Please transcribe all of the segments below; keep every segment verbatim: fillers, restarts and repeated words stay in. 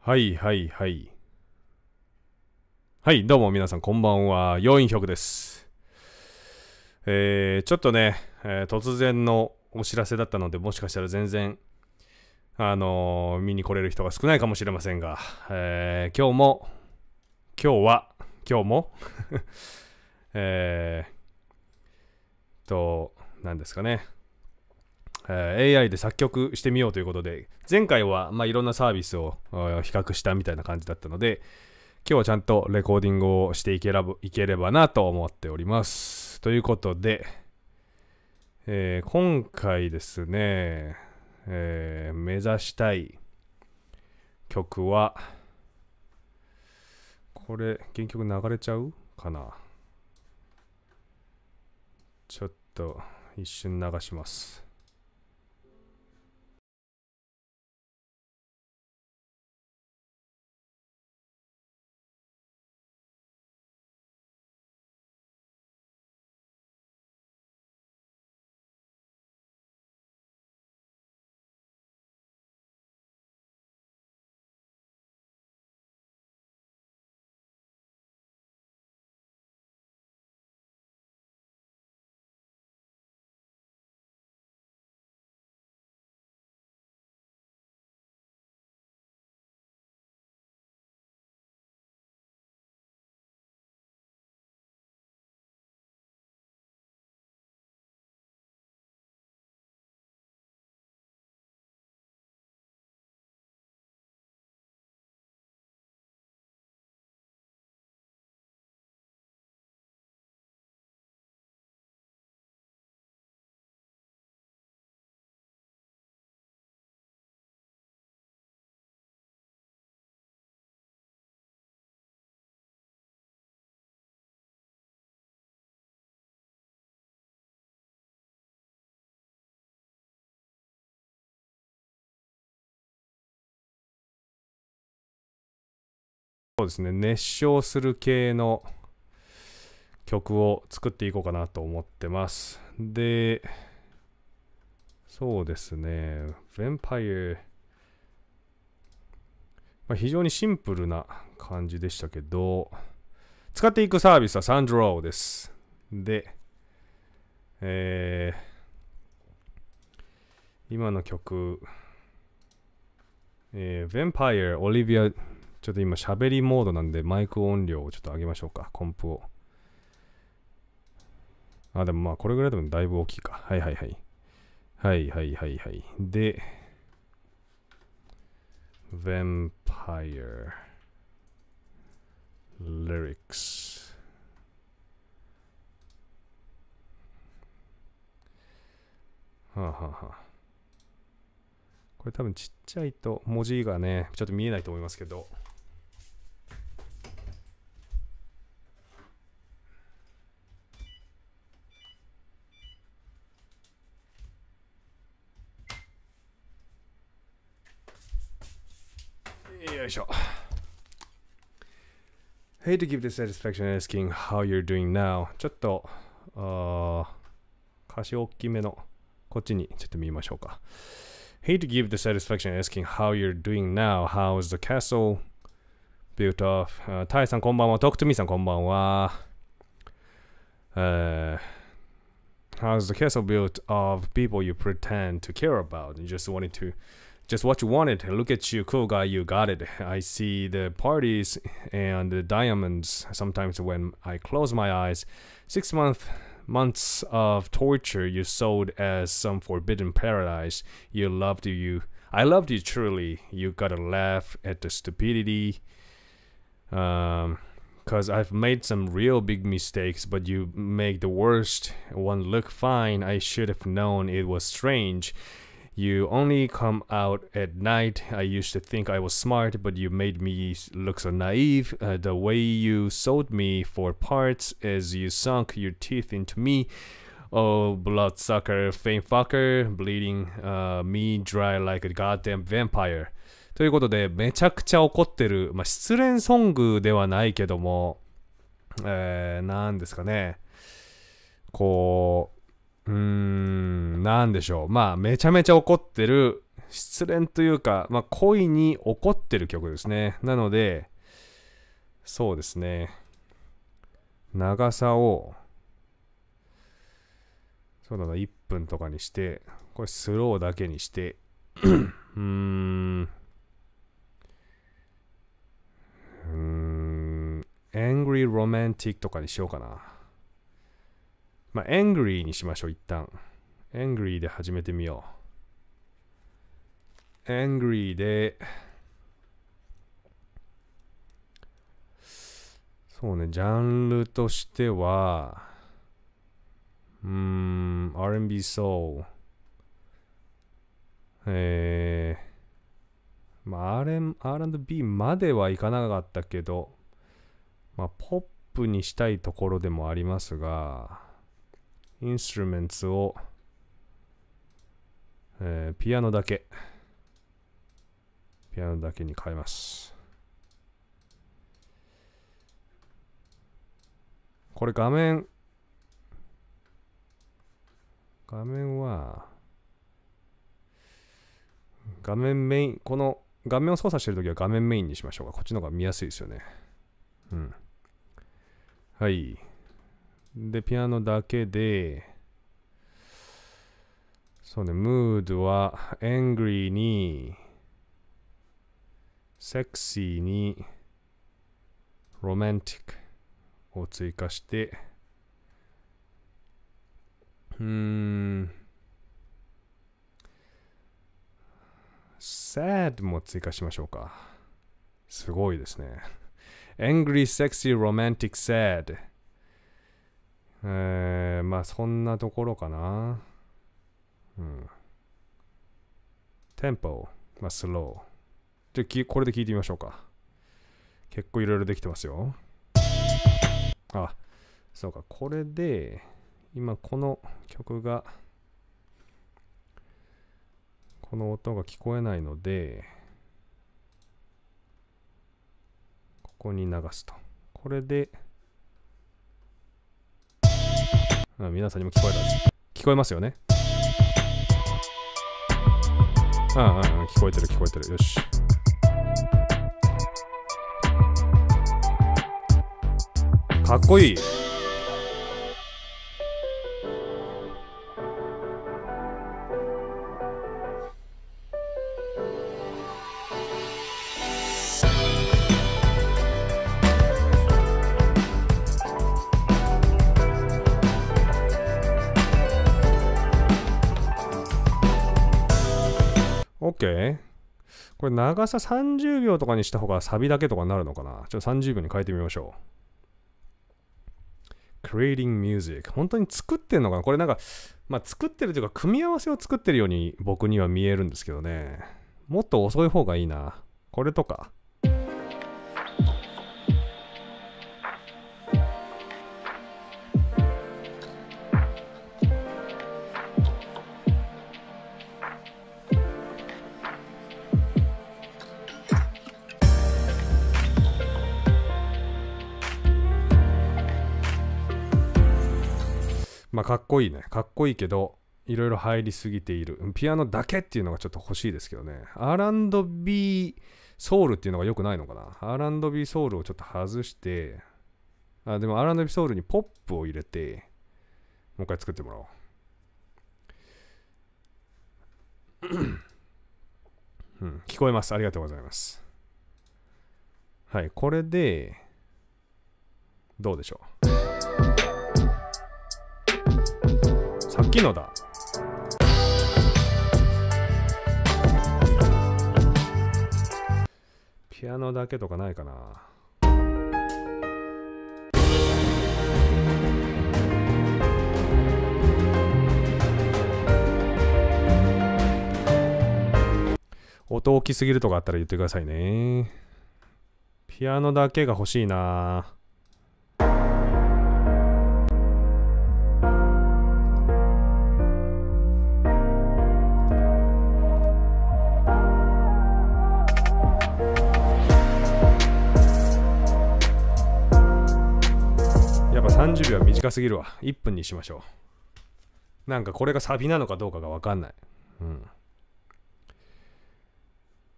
はいはいはい。はい、どうも皆さんこんばんは。よんひょくです。えー、ちょっとね、えー突然のお知らせだったので、もしかしたら全然、あのー見に来れる人が少ないかもしれませんが、えー今日も、今日は、今日も、えーと、何ですかね、えー エーアイ で作曲してみようということで、前回は、まあ、いろんなサービスをあ比較したみたいな感じだったので、今日はちゃんとレコーディングをしていけらいければなと思っております。ということで、えー今回ですね、えー目指したい曲は、これ、原曲流れちゃうかな。ちょっと一瞬流します。そうですね、熱唱する系の曲を作っていこうかなと思ってます。で、そうですね、ヴァンパイア、まあ、非常にシンプルな感じでしたけど、使っていくサービスはサンドローです。で、えー、今の曲、えー、ヴァンパイア、オリビア、ちょっと今喋りモードなんでマイク音量をちょっと上げましょうか、コンプを。あ、でもまあこれぐらいでもだいぶ大きいか。はいはいはい。はいはいはいはい。で、ヴァンパイア、lyrics。はあはあはあ。これ多分ちっちゃいと文字がね、ちょっと見えないと思いますけど。よいしょ。Hate to give the satisfaction asking how you're doing now. ちょっと、あ歌詞大きめの、こっちにちょっと見ましょうか。Hate to give the satisfaction asking how you're doing now. How's the castle built off?、Uh, タイさんこんばんは。Talk to me さんこんばんは。Uh, how's the castle built of people you pretend to care about? You just wanted to just what you wanted. Look at you, cool guy, you got it. I see the parties and the diamonds sometimes when I close my eyes. Six month, months of torture you sold as some forbidden paradise. You loved you. I loved you truly. You gotta laugh at the stupidity. Um, Cause I've made some real big mistakes, but you make the worst one look fine. I should have known it was strange. You only come out at night. I used to think I was smart, but you made me look so naive. Uh, the way you sold me for parts as you sunk your teeth into me. Oh, bloodsucker, fame fucker, bleeding uh, me dry like a goddamn vampire. ということで、めちゃくちゃ怒ってる、まあ、失恋ソングではないけども、えー、なんですかね。こう、うーん、なんでしょう。まあ、めちゃめちゃ怒ってる失恋というか、まあ、恋に怒ってる曲ですね。なので、そうですね。長さを、そうだな、いっぷんとかにして、これスローだけにして、うーん、うーん、Angry Romantic とかにしようかな。まあ、Angry にしましょう、一旦。Angry で始めてみよう。Angry で、そうね、ジャンルとしては、うーん、アールアンドビー ソウル。えー、まあ、アールアンドビー まではいかなかったけど、まあ、ポップにしたいところでもありますが、インストゥルメンツを、えー、ピアノだけ、ピアノだけに変えます。これ画面、画面は、画面メイン、この画面を操作してるときは画面メインにしましょうか。こっちの方が見やすいですよね。うん。はい。で、ピアノだけで、そうね、ムードは、angry に、sexy に、romantic を追加して、うーん、sad も追加しましょうか。すごいですね。angry, sexy, romantic, sad。えー、まあそんなところかな。うん。テンポ、まあスロー。じゃあこれで聞いてみましょうか。結構いろいろできてますよ。あ、そうか。これで、今この曲が、この音が聞こえないので、ここに流すと。これで、あ、皆さんにも聞こえたんです。聞こえますよね。ああ、ああ、聞こえてる聞こえてる。よし。かっこいい。OK。これ長ささんじゅうびょうとかにした方がサビだけとかになるのかな。ちょっとさんじゅうびょうに変えてみましょう。Creating music。本当に作ってんのかな。これなんか、まあ作ってるというか組み合わせを作ってるように僕には見えるんですけどね。もっと遅い方がいいな。これとか。まあかっこいいね。かっこいいけど、いろいろ入りすぎている。ピアノだけっていうのがちょっと欲しいですけどね。アールアンドビー ソウルっていうのが良くないのかな。アールアンドビー ソウルをちょっと外して、あ、でも アールアンドビー ソウルにポップを入れて、もう一回作ってもらおう。うん、聞こえます。ありがとうございます。はい、これで、どうでしょう。さっきのだ。ピアノだけとかないかな。音大きすぎるとかあったら言ってくださいね。ピアノだけが欲しいな。やっぱさんじゅうびょうは短すぎるわ。いっぷんにしましょう。なんかこれがサビなのかどうかがわかんない。うん。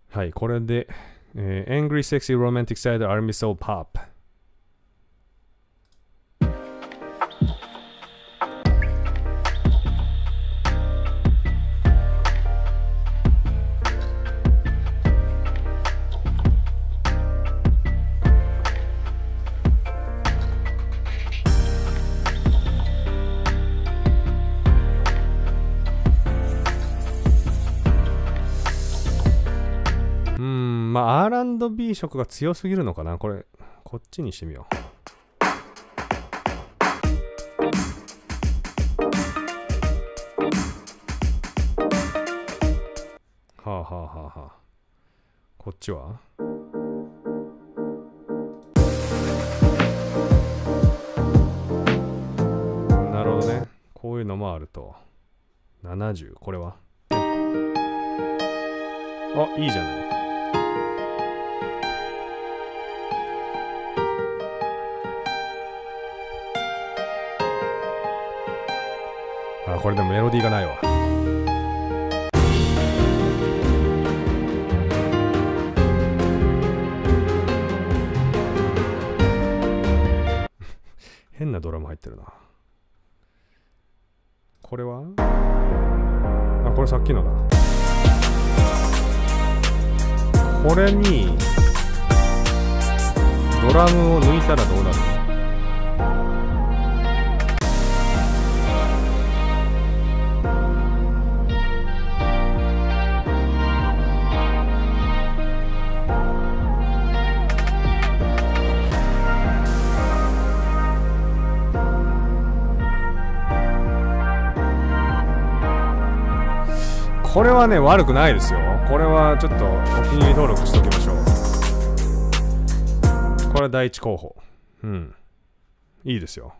はい、これで、えー、Angry Sexy Romantic Side Army Soul Pop。まあ、アールアンドビー 色が強すぎるのかな。これ、こっちにしてみよう。はあはあはあはあ。こっちはなるほどね。こういうのもあると。ななじゅう。これはあ、いいじゃない。あ、これでもメロディーがないわ。変なドラム入ってるな。これはあ、これさっきのだ。これにドラムを抜いたらどうなるの？これはね、悪くないですよ。これはちょっとお気に入り登録しておきましょう。これは第一候補。うん。いいですよ。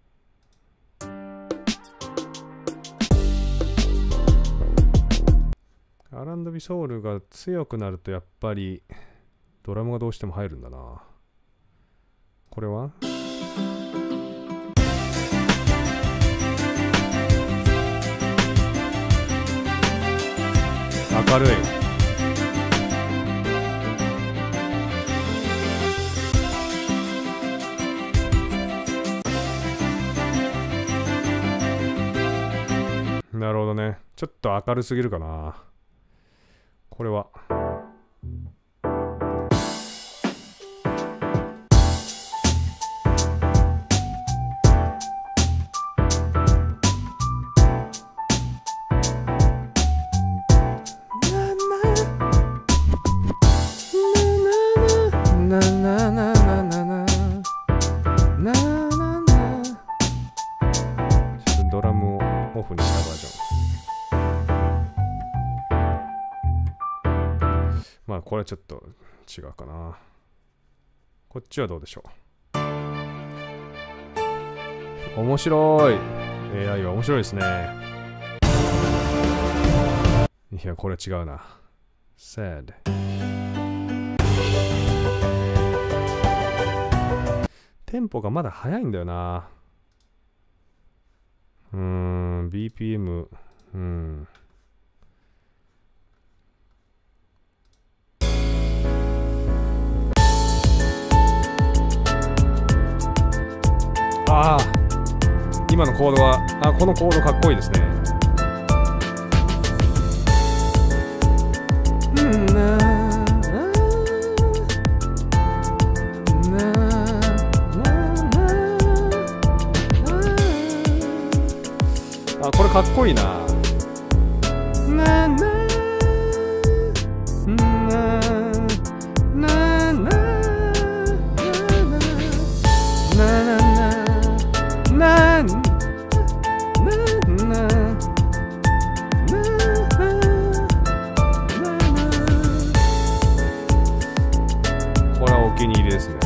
アールアンドビー ソウルが強くなるとやっぱりドラムがどうしても入るんだな。これは明るい。なるほどね。ちょっと明るすぎるかな。これはドラムをオフにしたバージョン。まあこれはちょっと違うかな。こっちはどうでしょう。面白い。 エーアイ は面白いですね。いや、これ違うな。 Sad。 テンポがまだ速いんだよな。うーん、ビーピーエム、うん。ああ、今のコードは、あ、このコードかっこいいですね。うんなあ、これかっこいいな。ななななななこれはお気に入りですね。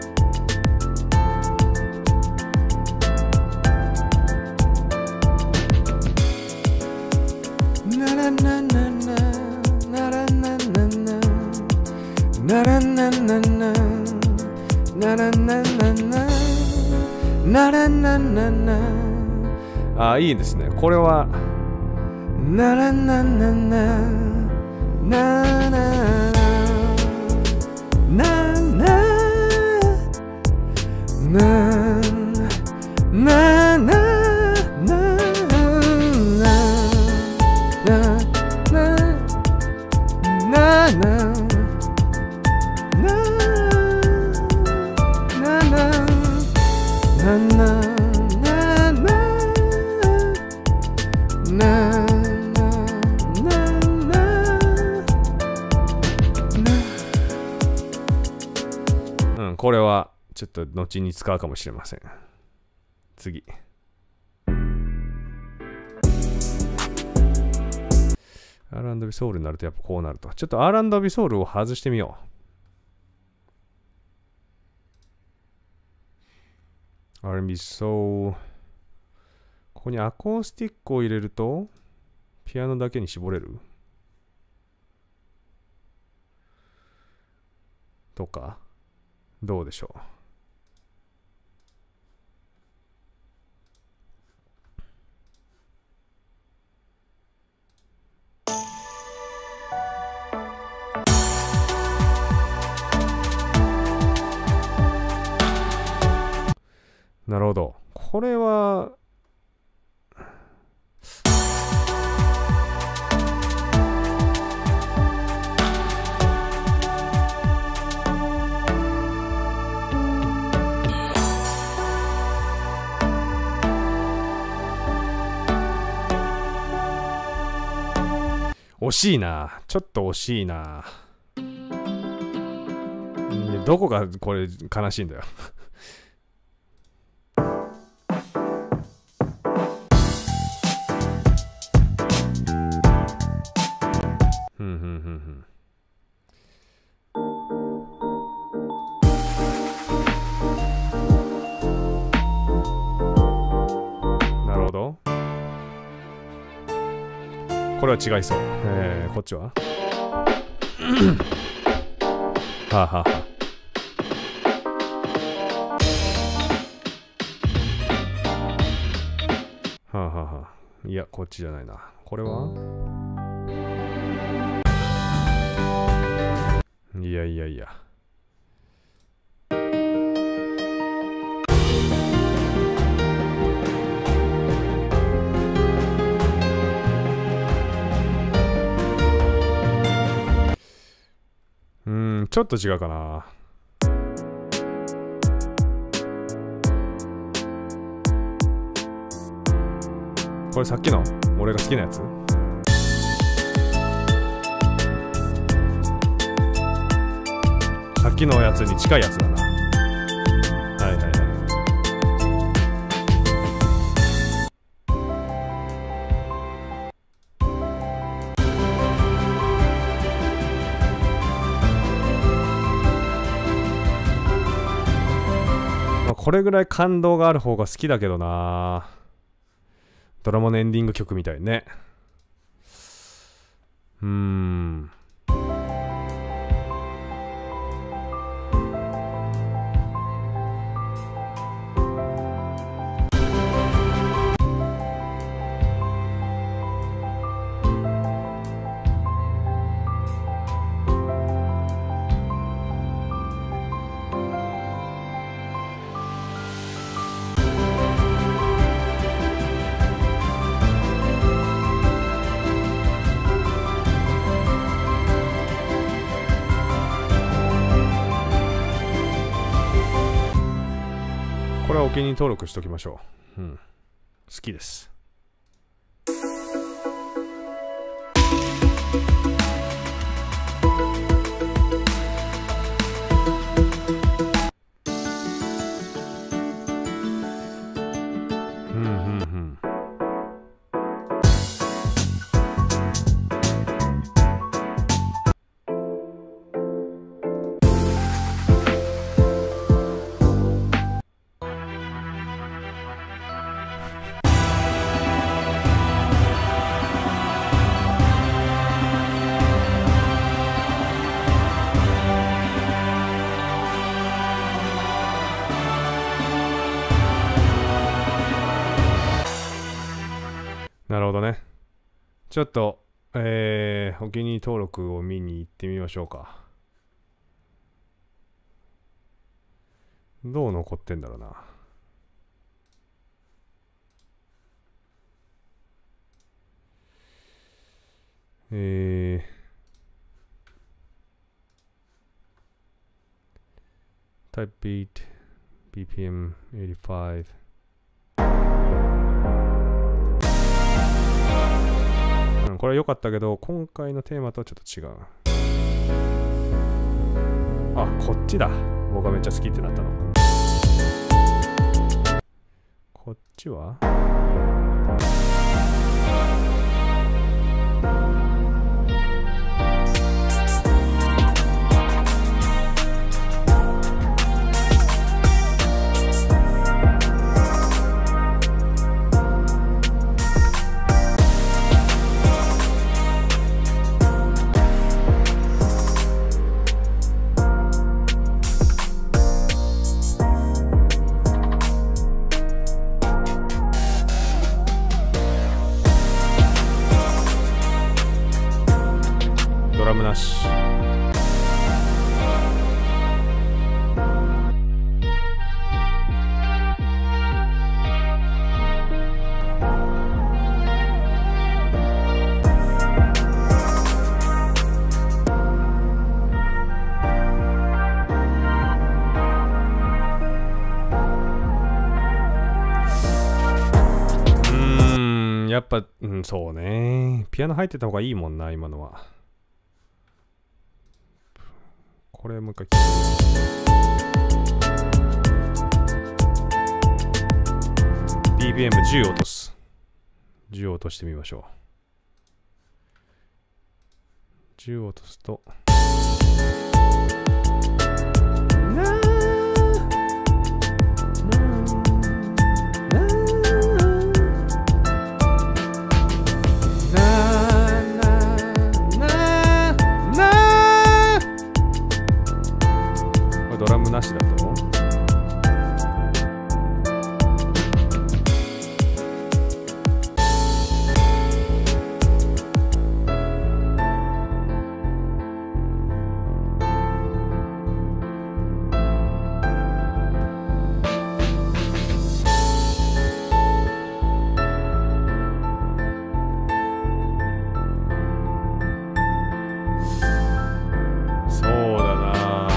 あ、いいですね。これはならなななななななななななこれはちょっと後に使うかもしれません。次。アールアンドビー ソウルになるとやっぱこうなると。ちょっと アールアンドビー ソウルを外してみよう。アールアンドビー ソウル。ここにアコースティックを入れると、ピアノだけに絞れるとか。どうでしょう。なるほど。これは惜しいな。ちょっと惜しいな。いや、どこがこれ悲しいんだよ。ふんふんふんふん。なるほど。これは違いそう。えー、こっちははあ、はあはあ、はあはあはあ。いや、こっちじゃないな。これはいやいやいや。うーん、ちょっと違うかな。これさっきの俺が好きなやつ？さっきのやつに近いやつだな。はいはいはい。これぐらい感動がある方が好きだけどな。ドラマのエンディング曲みたいね。うーん。これはお気に入り登録しておきましょう。うん。好きです。うんうんうん。なるほどね。ちょっと、えー、お気に入り登録を見に行ってみましょうか。 どう残ってんだろうな。えー、タイプビート、ビーピーエムはちじゅうご。うん、これは良かったけど、今回のテーマとはちょっと違う。あ、こっちだ。僕がめっちゃ好きってなったの。こっちはドラムなし。うーん、やっぱ、うん、そうね。ピアノ入ってた方がいいもんな、今のは。これもう一回聞いてみよう。ビーピーエムじゅう 落とす。じゅう落としてみましょう。じゅう落とすと。ドラムなしだとそうだな。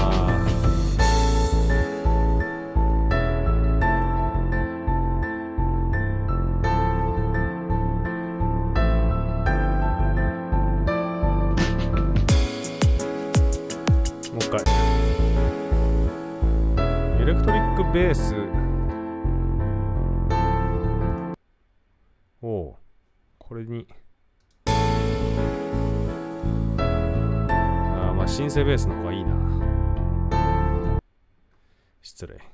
もう一回。エレクトリックベース。おう。これに。ああ、まあ、シンセベースの方がいいな。失礼。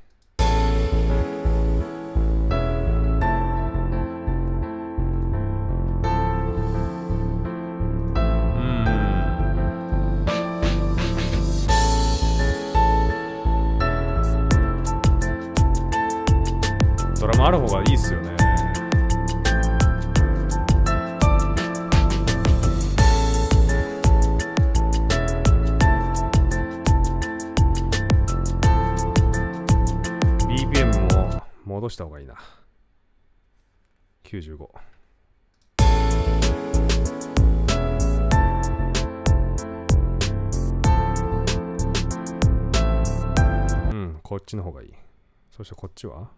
ドラムある方がいいっすよね。ビーピーエム も戻した方がいいな。きゅうじゅうご。うん、こっちの方がいい。そしてこっちは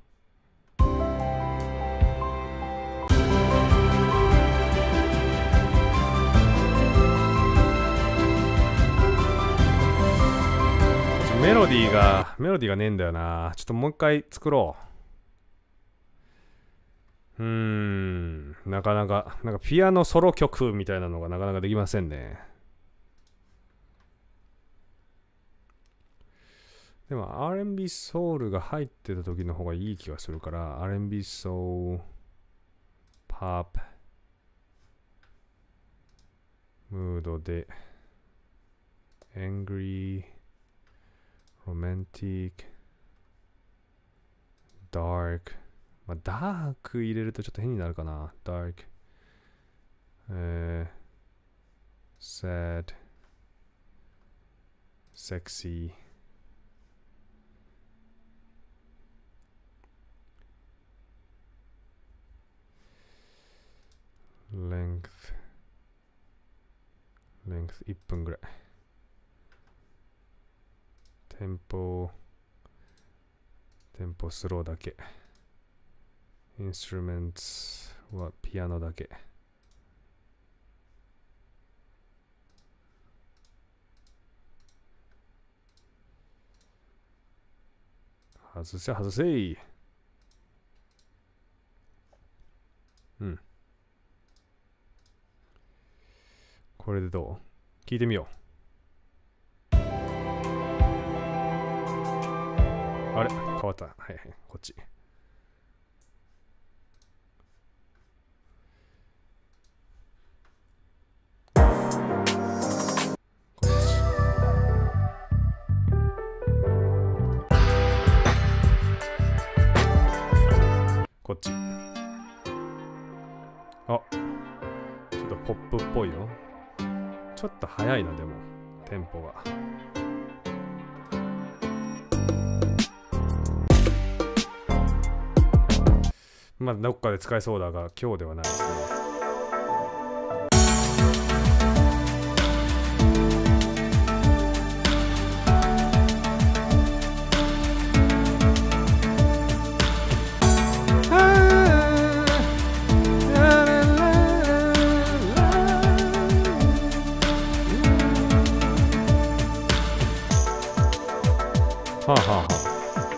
メロディーが、メロディーがねえんだよな。ちょっともう一回作ろう。うーん、なかなか、なんかピアノソロ曲みたいなのがなかなかできませんね。でも アールアンドビー ソウルが入ってた時の方がいい気がするから、アールアンドビー ソウル、パップ、ムードで、angry、romantic、dark。まあ、ダーク入れるとちょっと変になるかな。dark、えー、sad、sexy。 ングスいっぷんぐらい。テンポ、テンポスローだけ。インストゥルメンツはピアノだけ。外せ外せい。うん。これでどう？聞いてみよう。あれ変わった。はいはい。こっち。こっち。あ、ちょっとポップっぽいよ。ちょっと早いな、でも、テンポが。まあ、どっかで使えそうだが、今日ではないですね。はあはあはあ。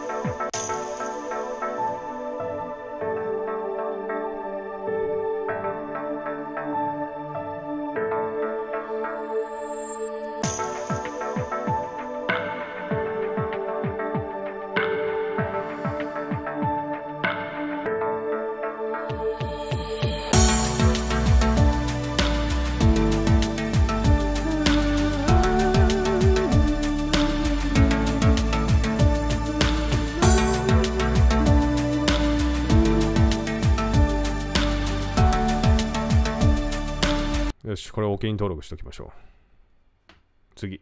よし、これをお気に登録しておきましょう。次。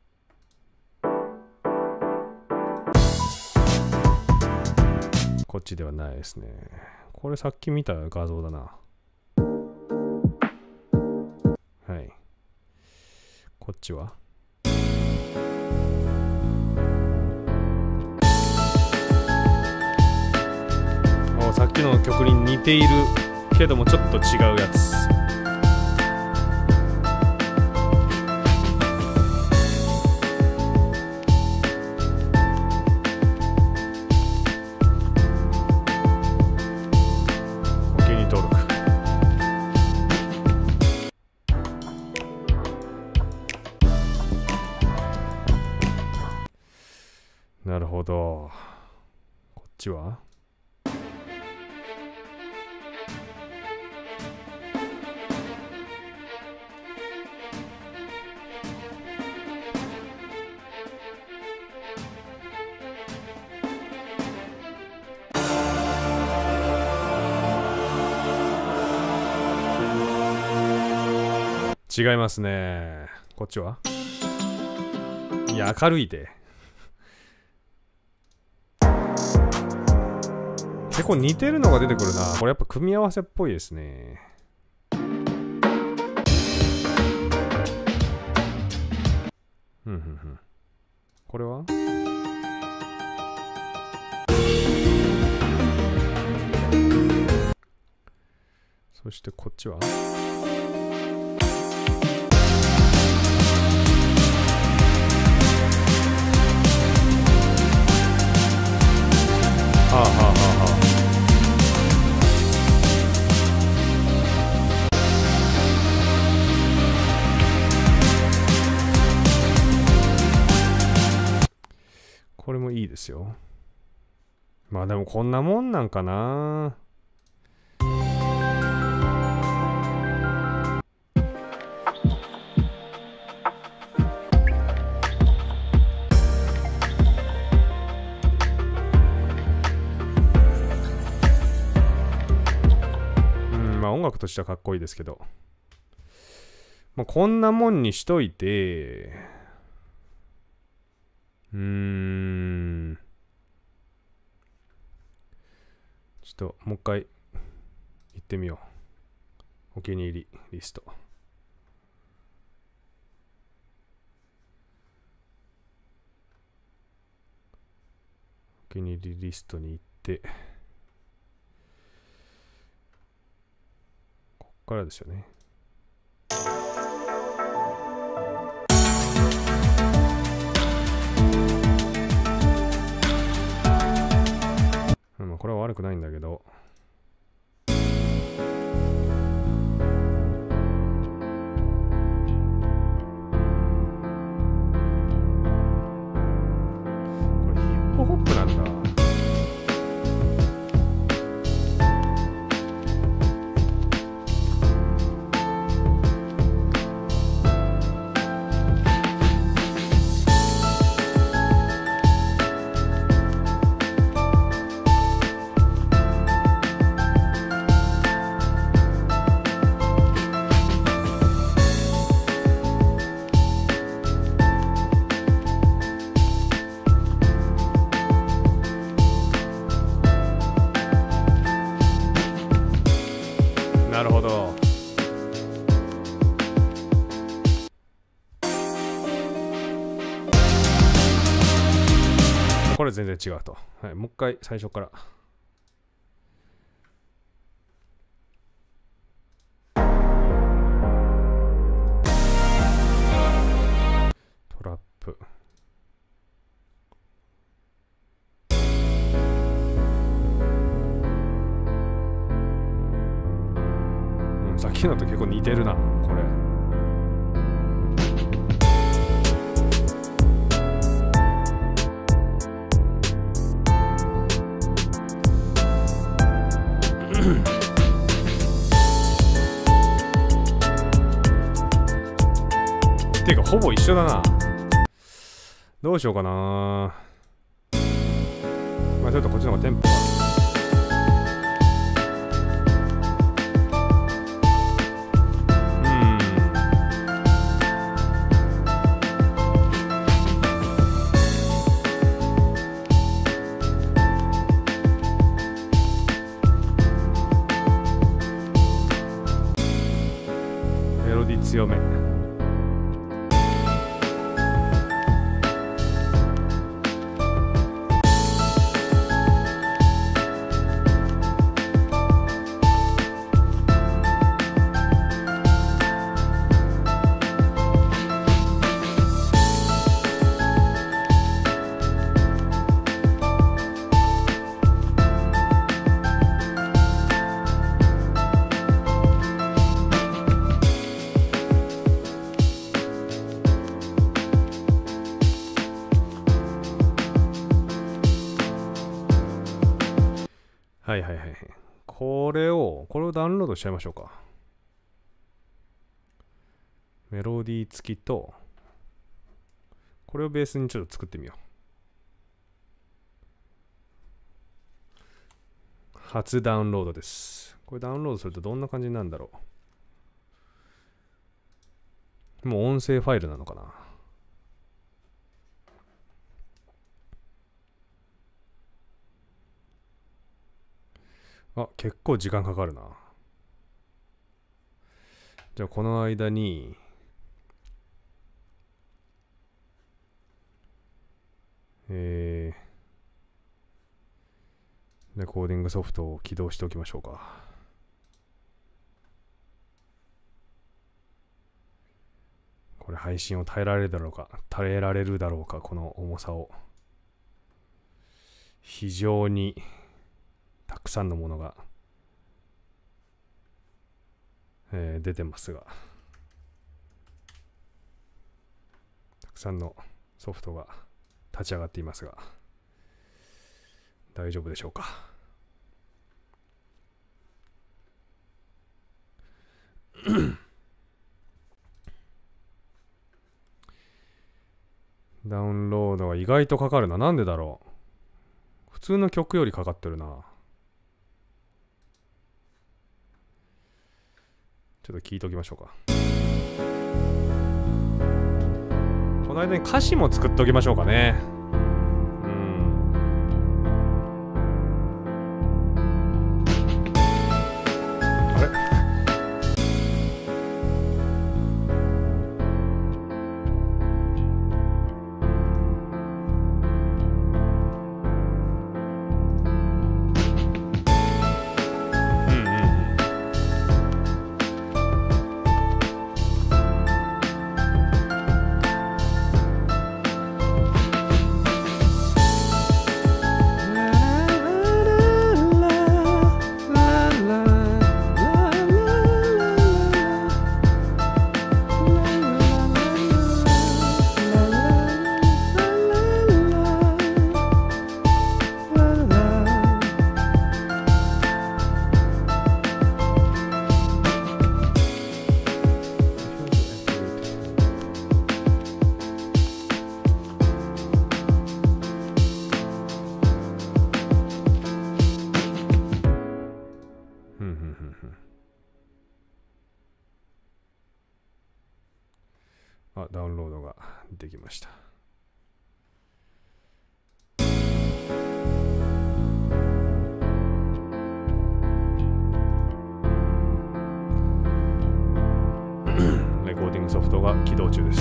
こっちではないですね。これさっき見た画像だな。はい。こっちはお、さっきの曲に似ているけどもちょっと違うやつ。なるほど。こっちは違いますね。こっちはいや、明るいで。結構似てるのが出てくるな。これやっぱ組み合わせっぽいですね。うんうんうん。これはそしてこっちははあはあはあはあ。これもいいですよ。まあでもこんなもんなんかな。まあ音楽としてはかっこいいですけど、まあ、こんなもんにしといて、うーん、ちょっともう一回行ってみよう。お気に入りリスト。 気に入りリストに行って、こっからですよね。まあこれは悪くないんだけど、ホップなんだ。なるほど。これ全然違うと。はい、もう一回最初から。トラップ。さっきのと結構似てるな、これ。ていうかほぼ一緒だな。どうしようかな。まあちょっとこっちの方がテンポが。強め。はいはいはい。これを、これをダウンロードしちゃいましょうか。メロディー付きと、これをベースにちょっと作ってみよう。初ダウンロードです。これダウンロードするとどんな感じになるんだろう。もう音声ファイルなのかな。あ、結構時間かかるな。じゃあこの間に、えー、レコーディングソフトを起動しておきましょうか。これ配信を耐えられるだろうか、耐えられるだろうか、この重さを。非常にたくさんのものが、えー、出てますが、たくさんのソフトが立ち上がっていますが、大丈夫でしょうか。ダウンロードが意外とかかるな。なんでだろう。普通の曲よりかかってるな。ちょっと聞いておきましょうか。この間に歌詞も作っておきましょうかね。うん。あれ？ あ、ダウンロードができました。レコーディングソフトが起動中です。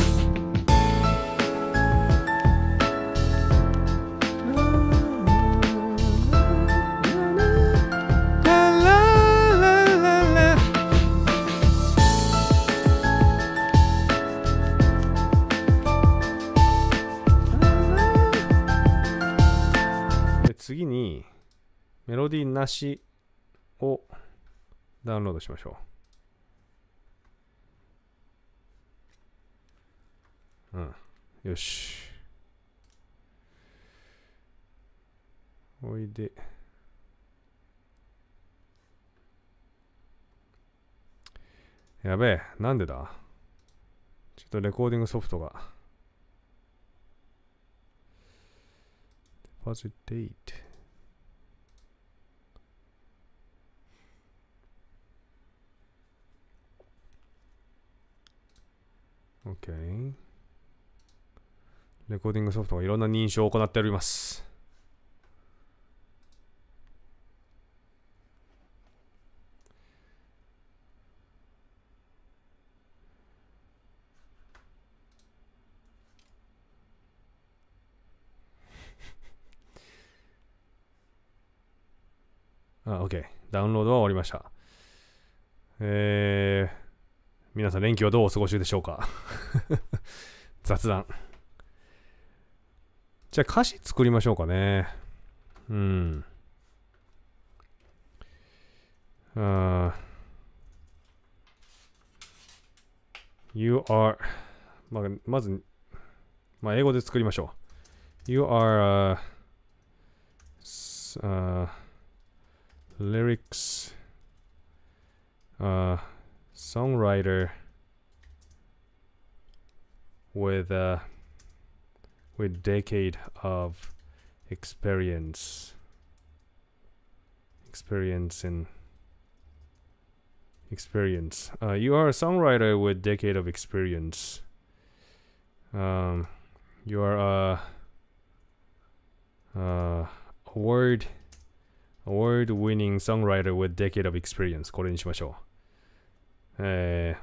次にメロディーなしをダウンロードしましょう。うん。よし。おいで。やべえ。なんでだ？ちょっとレコーディングソフトが。Deposit date。OK。レコーディングソフトがいろんな認証を行っております。あ、OK。ダウンロードは終わりました。えー、皆さん連休はどうお過ごしでしょうか？雑談。じゃあ歌詞作りましょうかね。うん。あ You are まあ、まず、まあ、英語で作りましょう。You are、uh, uh, lyrics、uh, songwriter with a with decade of experience experience in experience. Uh, you are a songwriter with decade of experience. Um, you are a, a award award winning songwriter with decade of experience. これにしましょう。え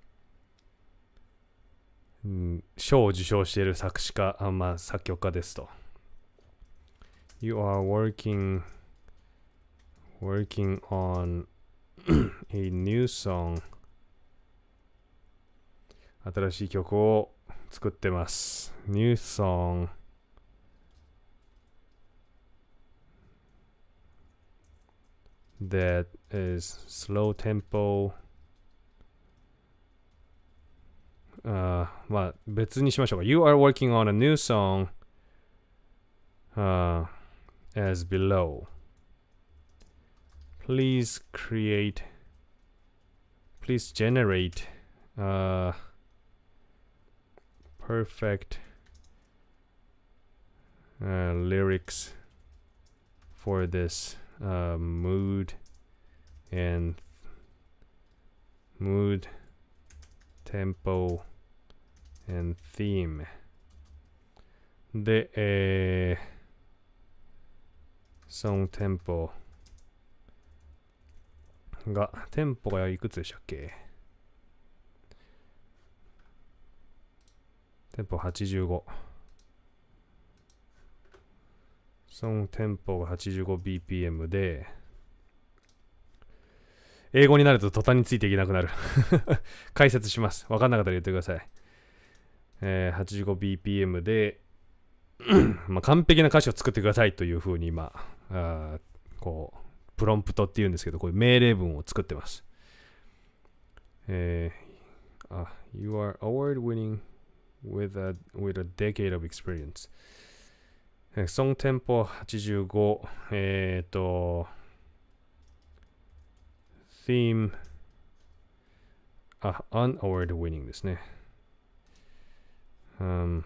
ー、うん、賞を受賞している作詞家、あ、まあ作曲家ですと。You are working working on a new song 新しい曲を作ってます。New song that is slow tempo あ、まあ別にしましょうか。You are working on a new song、uh, as below. Please create, please generate uh, perfect uh, lyrics for this uh, mood and mood, tempo and theme. で、えー、song tempoが、テンポがいくつでしたっけ？テンポはちじゅうご。そのテンポが はちじゅうごビーピーエム で、英語になると途端についていけなくなる。解説します。わかんなかったら言ってください。えー、はちじゅうごビーピーエム で、まあ完璧な歌詞を作ってくださいというふうに今、あこう、プロンプトっていうんですけど、こういう命令文を作ってます。えー、あ、You are award winning with a, with a decade of experience。ソングテンポはちじゅうご、えっ、ー、と、theme、あ、unaward winning ですね。Um,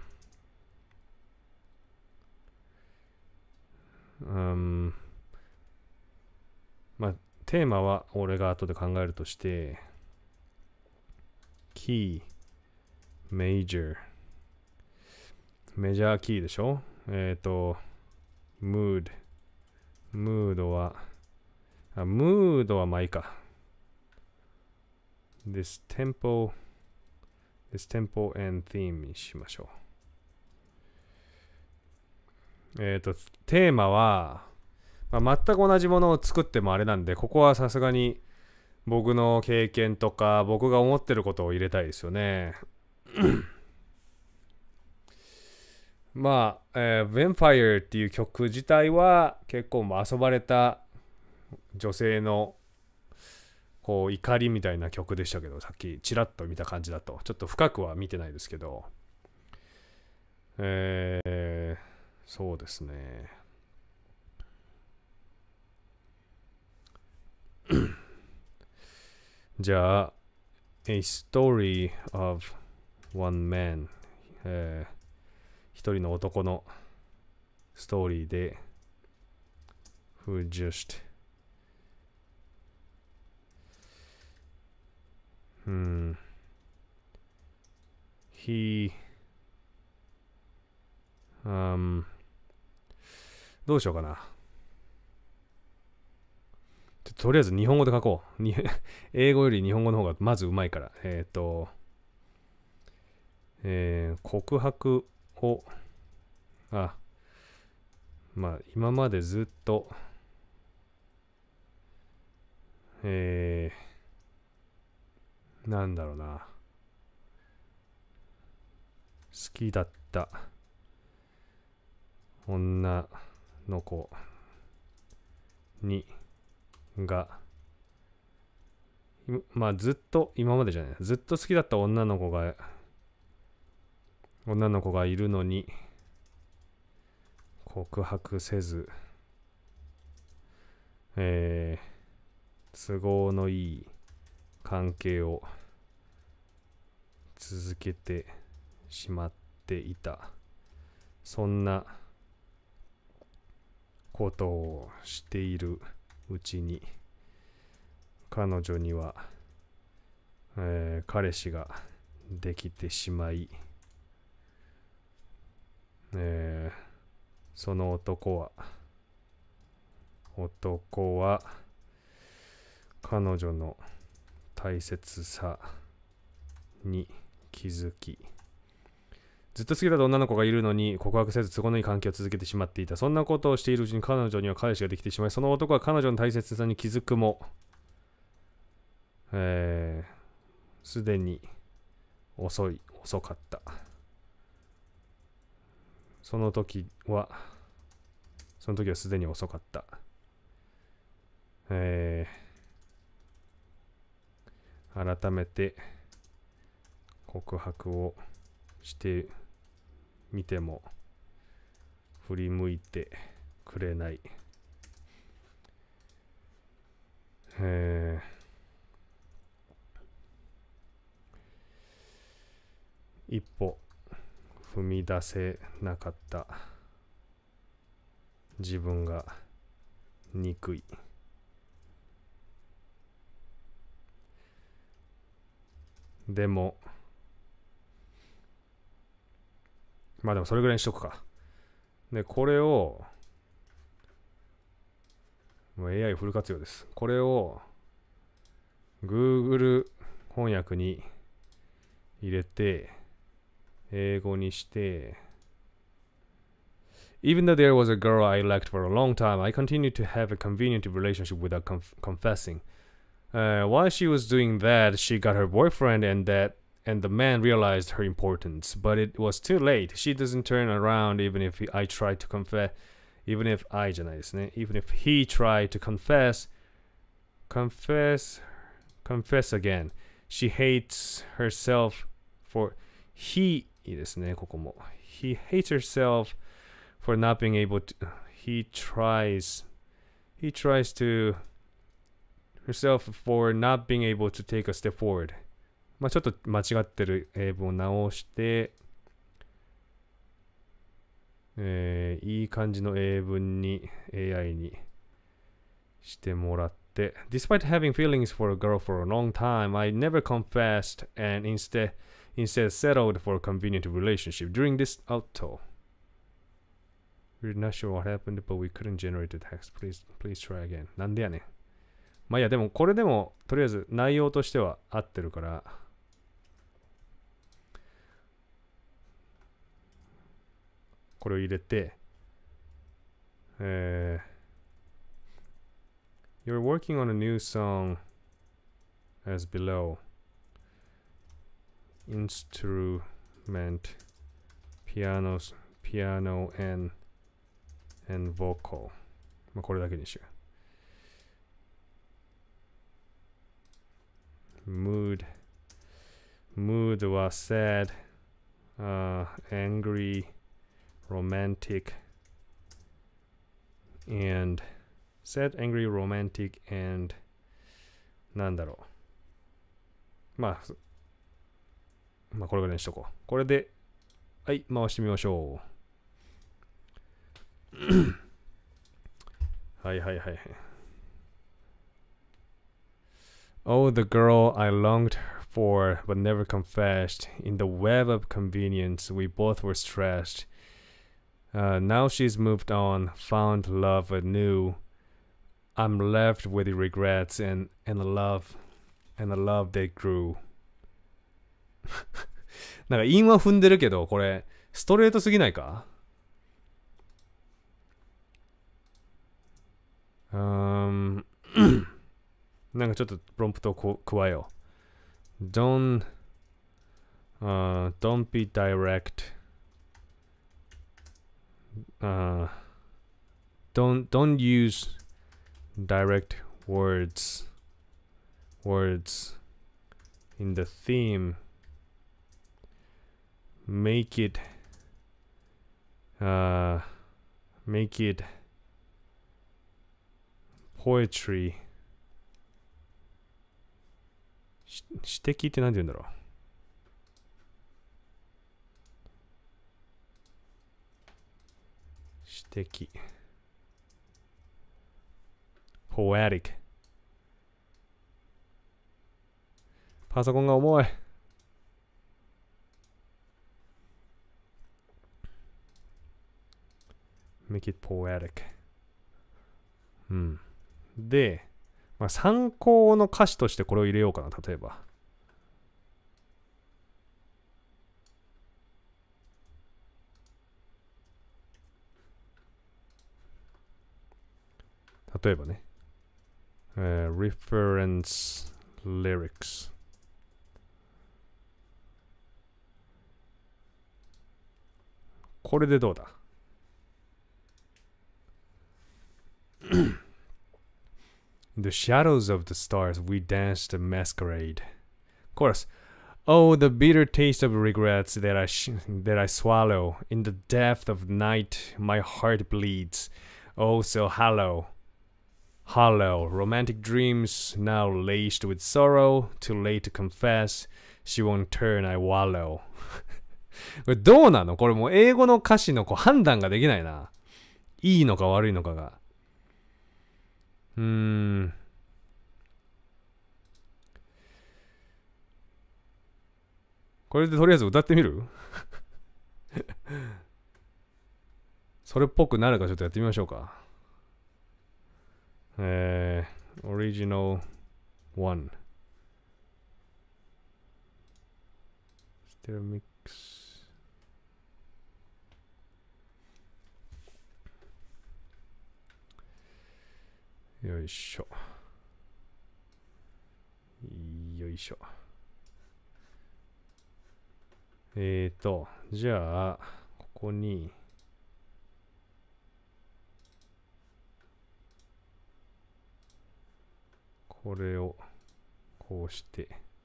um, まあ、テーマは俺が後で考えるとして、キー、 major メジャーキーでしょ。えっ、ー、と mood ムードはあムードはまあいいか。this tempo this tempo and theme にしましょう。えっ、ー、とテーマは、まあ、全く同じものを作ってもあれなんで、ここはさすがに僕の経験とか僕が思ってることを入れたいですよね。まあ、えー、Vampire っていう曲自体は結構遊ばれた女性のこう怒りみたいな曲でしたけど、さっきちらっと見た感じだとちょっと深くは見てないですけど、えー、そうですね。じゃあ A story of one man、えー、一人の男のストーリーで who just hmm he um どうしようかな。とりあえず日本語で書こう。英語より日本語の方がまずうまいから。えっ、ー、と、えー、告白を、あ、まあ今までずっと、えー、なんだろうな。好きだった女の子に、がまあずっと今までじゃないずっと好きだった女の子が女の子がいるのに告白せず、えー、都合のいい関係を続けてしまっていた、そんなことをしているうちに彼女には、えー、彼氏ができてしまい、えー、その男は男は彼女の大切さに気づき、ずっと好きだった女の子がいるのに告白せず都合のいい関係を続けてしまっていた。そんなことをしているうちに彼女には彼氏ができてしまい、その男は彼女の大切さに気づくも、えー、すでに遅い、遅かった。その時は、その時はすでに遅かった。えー、改めて告白をしてみても振り向いてくれない。えー、一歩踏み出せなかった自分が憎い。でもまあでもそれぐらいにしとくか。で、これを、もう エーアイ フル活用です。これを Google 翻訳に入れて、英語にして、Even though there was a girl I liked for a long time, I continued to have a convenient relationship without conf- confessing. Uh, while she was doing that, she got her boyfriend and that and the man realized her importance, but it was too late. She doesn't turn around even if I tried to confess, even if I じゃないですね。even if he tried to confess, confess, confess again. She hates herself for, he いいですね、ここも。He hates herself for not being able to, he tries, he tries to, herself for not being able to take a step forward. まあちょっと間違ってる英文を直して、えー、いい感じの英文に エーアイ にしてもらって、Despite having feelings for a girl for a long time, I never confessed and instead, instead settled for a convenient relationship. During this auto, we're not sure what happened, but we couldn't generate the text. Please, please try again. なんでやねん。まあいや、でもこれでもとりあえず内容としては合ってるから、これを入れて、えー、You're working on a new song as below. Instrument, pianos, piano, and, and vocal. まあこれだけにしよう。Mood, mood は sad, uh, angry, romantic, and sad, angry, romantic, and なんだろう。まあ、まあこれぐらいにしとこう。これで、はい、回してみましょう。はいはいはい。Oh, the girl I longed for but never confessed. In the web of convenience, we both were stressed. Uh, now she's moved on, found love anew. I'm left with regrets and, and a love, and a love that grew. なんか韻は踏んでるけど、これ、ストレートすぎないか？うーん。なんかちょっとプロンプトを加えよう。Don't, uh, don't be direct. Uh, don't, don't use direct words, words in the theme. Make it, uh, make it poetry. し指摘って何て言うんだろう。指摘。poetic。パソコンが重い。make it poetic。うん。で、まあ、参考の歌詞としてこれを入れようかな、例えば。例えばね。Uh, reference lyrics。これでどうだ？In the shadows of the stars, we danced a masquerade. Chorus. Oh, the bitter taste of regrets that I sh that I swallow. In the depth of night, my heart bleeds. Oh, so hollow, hollow. Romantic dreams now laced with sorrow. Too late to confess. She won't turn, I wallow. これどうなの？これもう英語の歌詞のこう判断ができないな。いいのか悪いのかが。うーん。これでとりあえず歌ってみる？それっぽくなるかちょっとやってみましょうか。えー、Original one。Stereo mix。よいしょ。よいしょ。えーと、じゃあ、ここに、これをこうして、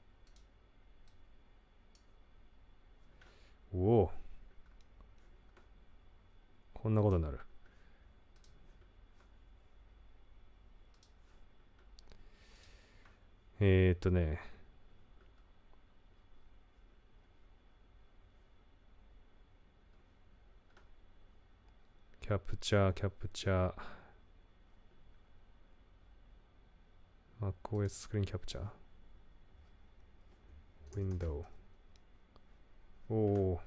おお、こんなことになる。えーっとね、キャプチャー、キャプチャー、MacOS スクリーンキャプチャー、Window。 おお。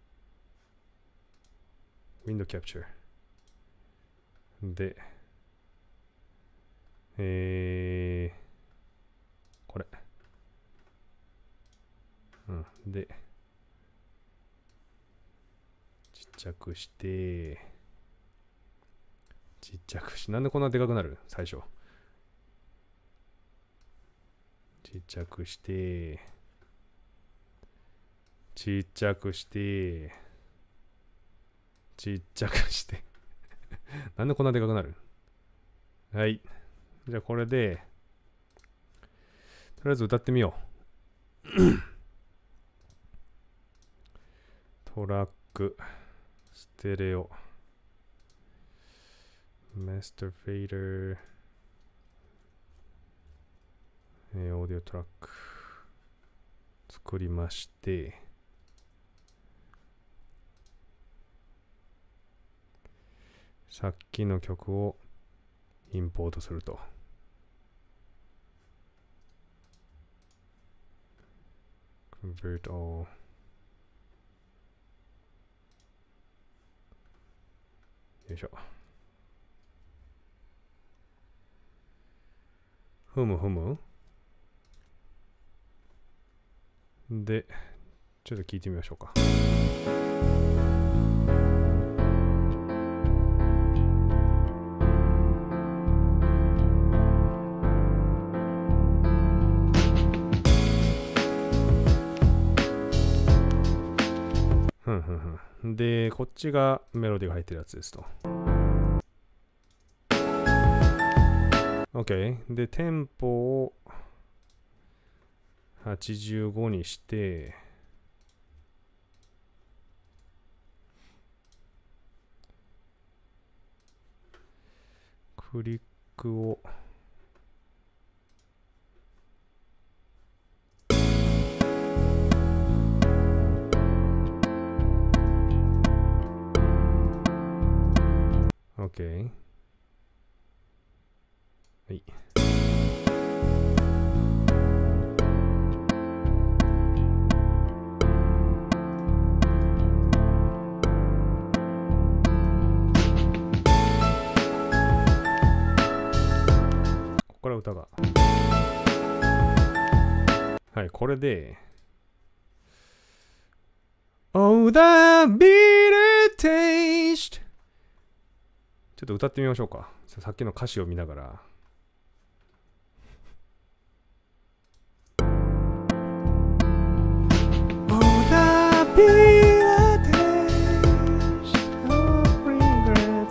ウィンドキャプチャー。で、えー、これ。うん。で、ちっちゃくして、ちっちゃくし、なんでこんなでかくなる最初。ちっちゃくして、ちっちゃくして、ちっちゃくしてなんでこんなでかくなる。はい。じゃあこれで、とりあえず歌ってみよう。トラック、ステレオ、マスターフェーダー、えー、オーディオトラック作りまして、さっきの曲をインポートすると。Convert all。よいしょ。ふむふむ。で、ちょっと聞いてみましょうか。ふんふんふん。で、こっちがメロディーが入ってるやつですと。OK。で、テンポをはちじゅうごにして、クリックをOK。はい。ここから歌が。はい、これで。Oh, the bitter taste。ちょっと歌ってみましょうか。さっきの歌詞を見ながら。Oh, the bitter taste of regret.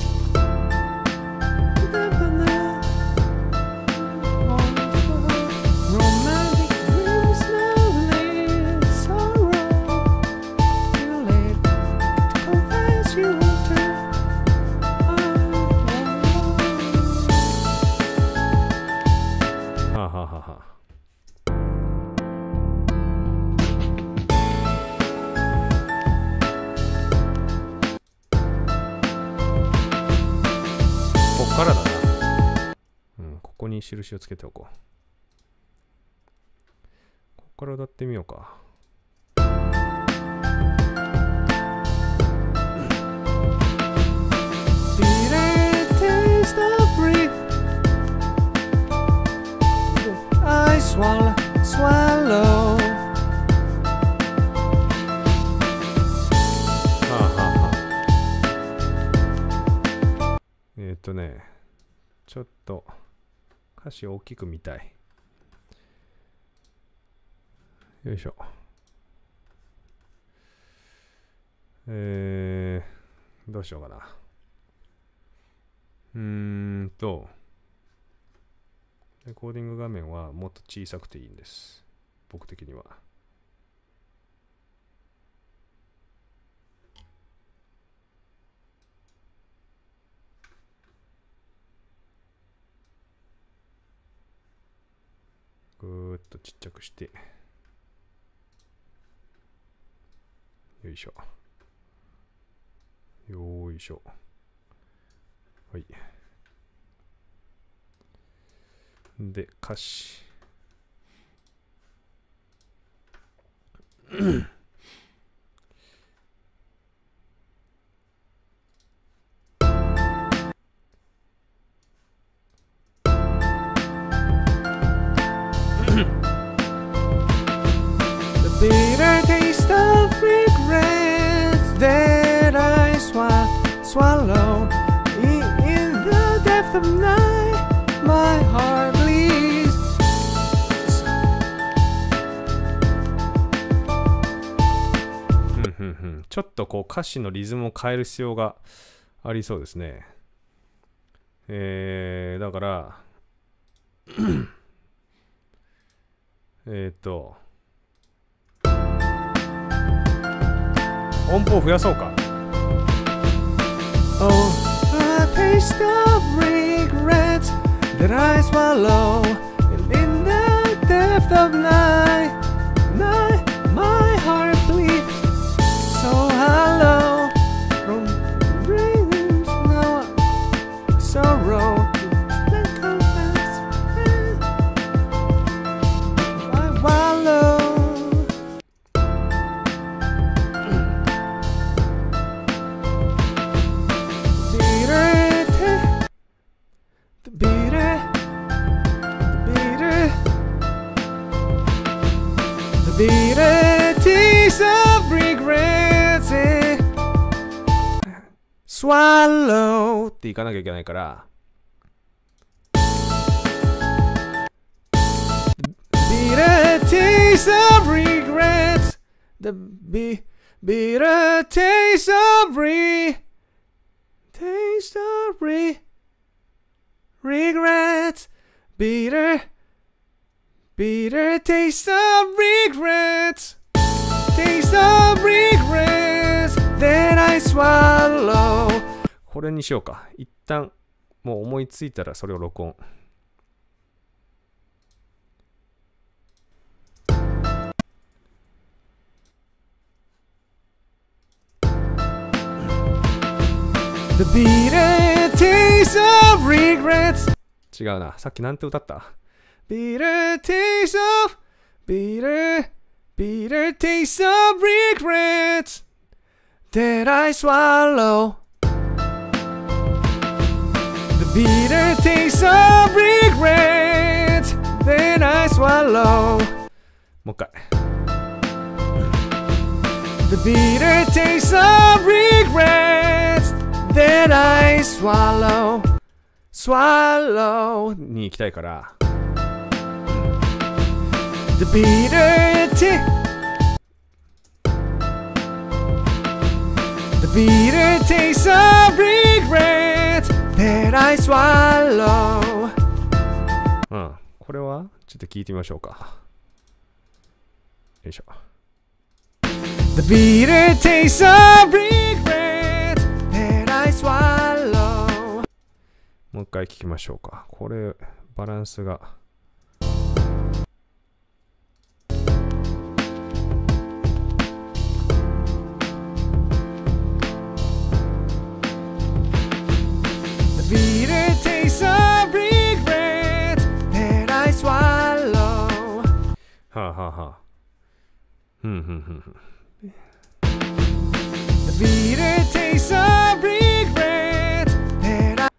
Romantic dreams slowly sorrow. Too late to confess you want to. はあはあはあはあ。こっからだな。うん、ここに印をつけておこう。こっから歌ってみようか。I swallow, swallow. はあはあはあ。えーっとね、ちょっと歌詞を大きく見たい。よいしょ。えー、どうしようかな。うーんと、レコーディング画面はもっと小さくていいんです。僕的には。ぐーっとちっちゃくして。よいしょ。よーいしょ。はい。で、歌詞。 of regrets that I swa swallow. In, in the depth of night, my heart bleeds. ふんふんふん。ちょっとこう歌詞のリズムを変える必要がありそうですね。えー、だからえっと音符を増やそうか。Oh, a taste of regrets that I swallow, and in the depth of night, night, my heart bleeds so hollow from dreams now sorrow. I wallow. Bitter taste of regrets swallow っていかなきゃいけないから Bitter taste of regrets The bi bitter taste of re taste of re regrets Bitter Bitter taste of regrets, taste of regrets that I swallow. これにしようか。一旦もう思いついたらそれを録音。The bitter taste of regrets. 違うな。さっきなんて歌った？ Bitter taste of bitter bitter taste of regrets that I swallow. The bitter taste of regrets that I swallow. もう一回。The bitter taste of regrets that I swallow. Swallow に行きたいから。The bitter taste The bitter taste of regrets that I swallow うん、これはちょっと聞いてみましょうか。よいしょ。The bitter taste of regrets that I swallow もう一回聞きましょうか。これバランスがBitter taste of regret that I swallow はあはあはあふんふんふんふん The bitter taste of regret that I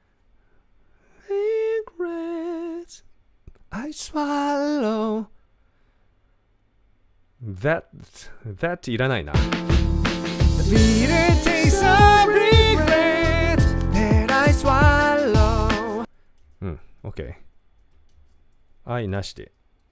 regret I swallow That That いらないな The bitter taste of regret that I swallowうん、OK。愛なしで。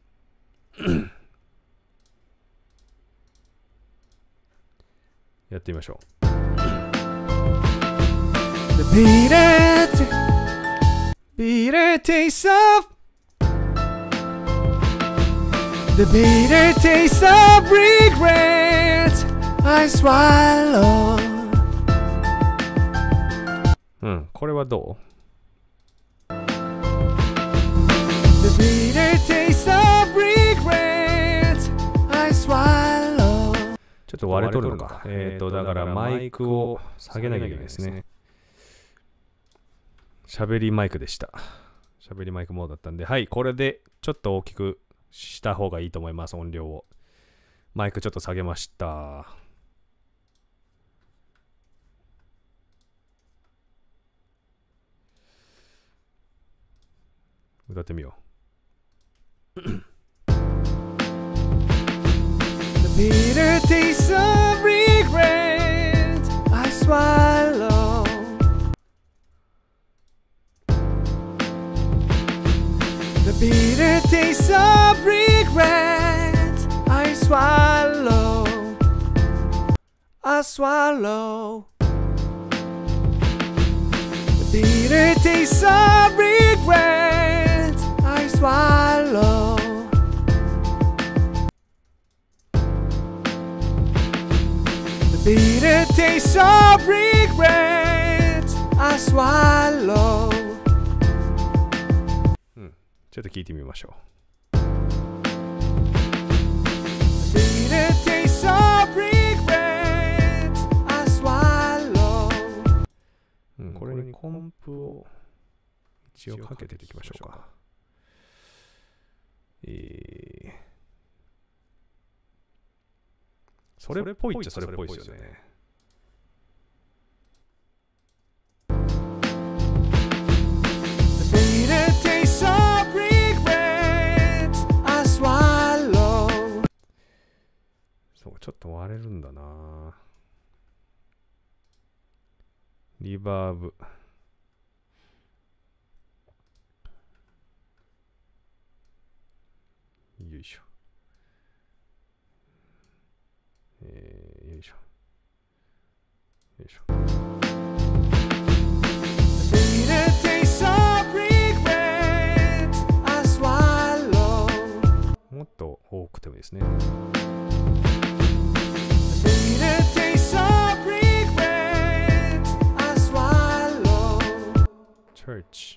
やってみましょう。The bitter, bitter taste of The bitter taste of regret I swallow うん、これはどうThe bitter taste of regret I swallow ちょっと割れとるのか。えっと、だからマイクを下げなきゃいけないですね。喋りマイクでした。喋りマイクモードだったんで、はい、これでちょっと大きくした方がいいと思います、音量を。マイクちょっと下げました。歌ってみよう。The bitter taste of The bitter taste of regret I swallow, I swallow. The bitter taste of regret I swallow. The bitter taste of regret I swallow. ちょっと聞いてみましょう。Bitter taste of regret I swallow。うん、これにコンプを一応かけていきましょうか。えー、それっぽいっちゃそれっぽいですよね。そうちょっと割れるんだな。リバーブ。よいしょ。えー、よいしょ。よいしょ。もっと多くてもいいですね。Church.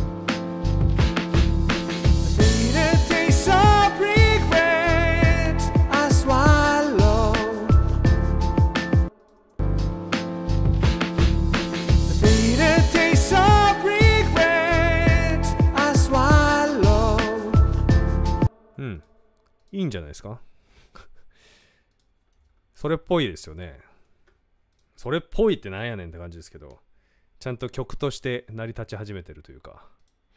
Hmm. いいんじゃないですか。それっぽいですよね。それっぽいってなんやねんって感じですけど、ちゃんと曲として成り立ち始めてるというか。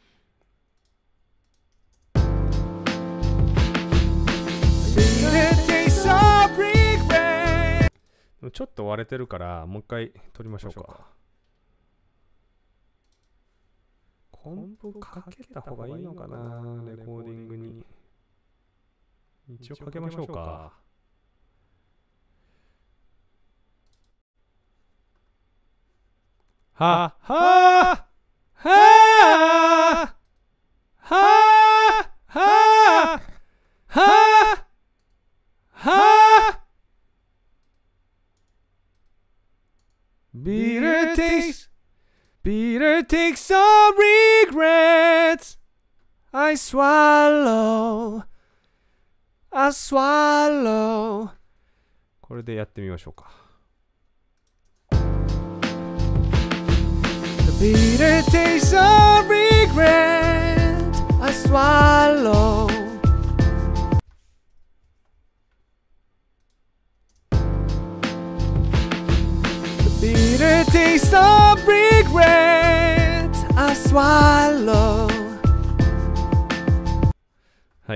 ちょっと割れてるからもう一回撮りましょうか。コンプかけた方がいいのかな、レコーディングに。一応かけましょうか。はははははははは Bitter taste, bitter taste of regrets I swallow, I swallow。 これでやってみましょうか。The bitter taste of regret I swallow。 The bitter taste of regret I swallow。 はい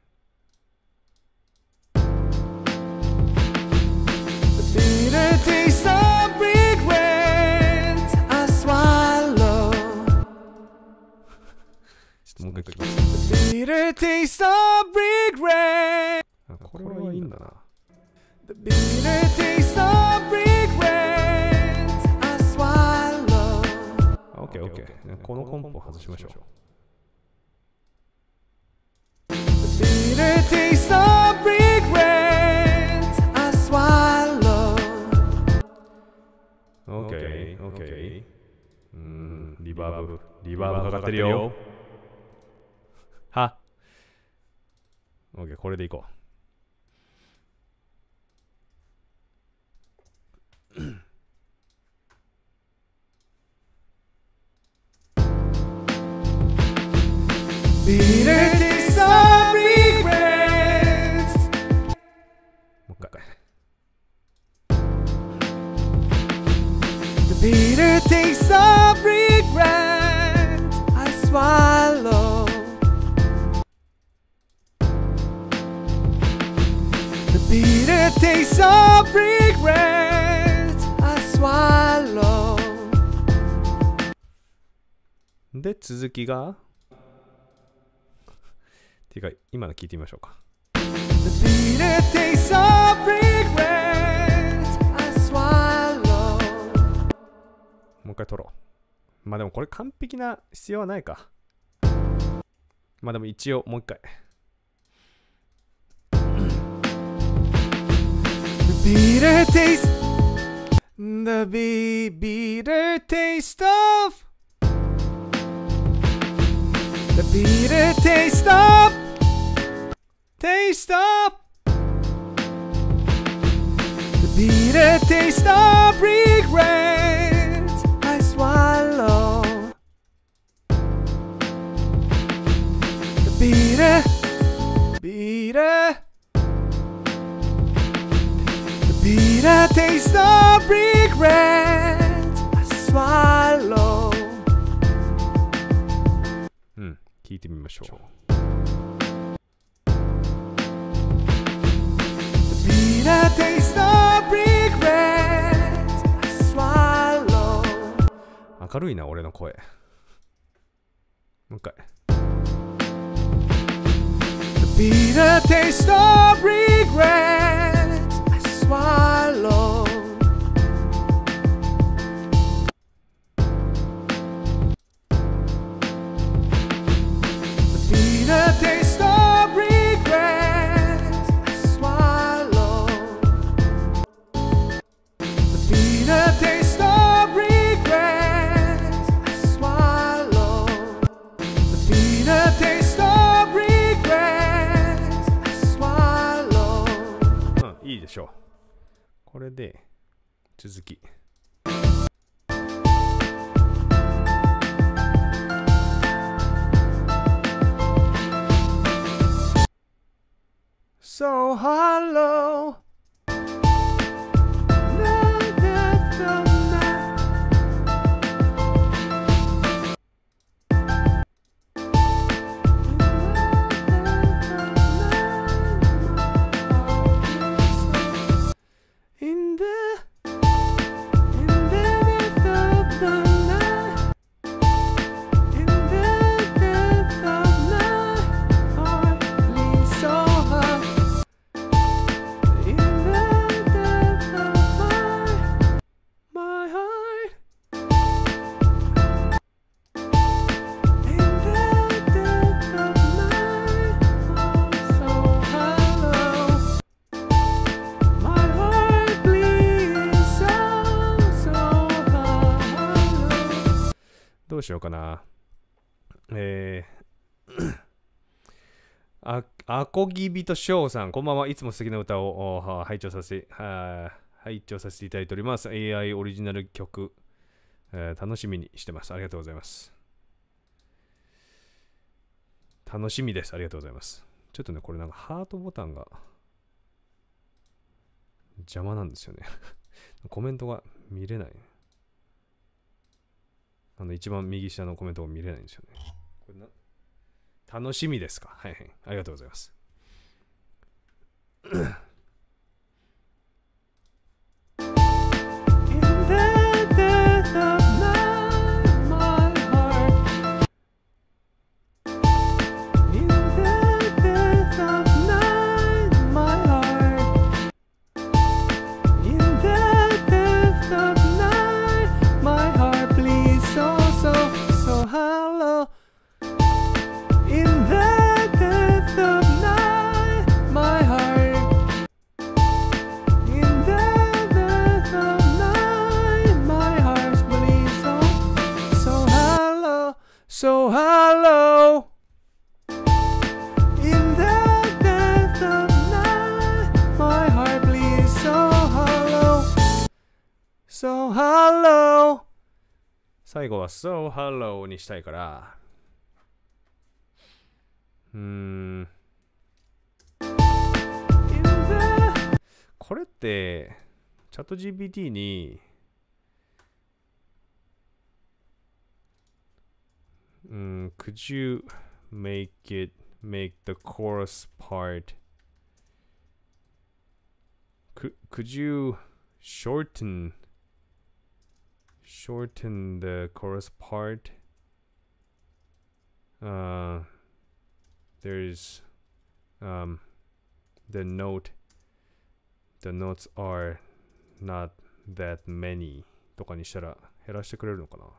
。The bitter taste of regret I swallow。 ちょっともう一回聞きます。The bitter taste of regret。 あ、これはいいんだな。The bitter taste of regret I swallow。 オッケーオッケー。このコンポを外しましょう。The bitter taste of regret I swallow。 オッケーオッケー。うーん、リバーブ、リバーブかかってるよ。は。オッケー、これでいこう。Bitter taste of regret。 もう一回。The bitter taste of regret I swallow。 The bitter taste of regret I swallow。 で、続きがていうか、今の聞いてみましょうか。 The bitter taste of regret I swallow. もう一回撮ろう。まあでもこれ完璧な必要はないか。まあでも一応もう一回。 The bitter taste, the be bitter taste of, the bitter taste of, taste of, the bitter taste of regret I swallow. The bitter, bitter, the bitter taste of regret I swallow. うん、聞いてみましょう。 The bitter taste of regret I swallow. 明るいな、俺の声。もう一回。 The bitter taste of regret I swallow. The bitter taste of regret I swallow. The bitter taste of regret I swallow. The bitter taste of regret I swallow. うん、いいでしょう。これで、続き。 So hollow. In the, in the depth of the night, in the depth of night, heart leaves so high. In the depth of my, my heart. In the depth of night, oh so hollow. My heart bleeds so, so hollow. どうしようかな。えー、あ、アコギビとショウさん、こんばんは。いつも素敵な歌をお拝聴させて、は拝聴させていただいております。エーアイ オリジナル曲、えー楽しみにしてます。ありがとうございます。楽しみです。ありがとうございます。ちょっとね、これなんかハートボタンが邪魔なんですよね。コメントが見れない。あの一番右下のコメントが見れないんですよね。これな楽しみですか。はいはい。ありがとうございます。 In the depth of night, my heart. In the depth of night, my heart. In the depth of night, my heart bleeds so, so, so hollow. In the depth of night, my heart. In the depth of night, my heart bleeds so, so hollow, so hollow. In the depth of night, my heart bleeds so hollow, so hollow. 最後は So Hello にしたいから、うーん、 In the これってチャット ジーピーティー に、うん、could you make it make the chorus part could, could you shorten shorten the chorus part uh there's um, the note, the notes are not that many とかにしたら減らしてくれるのかな。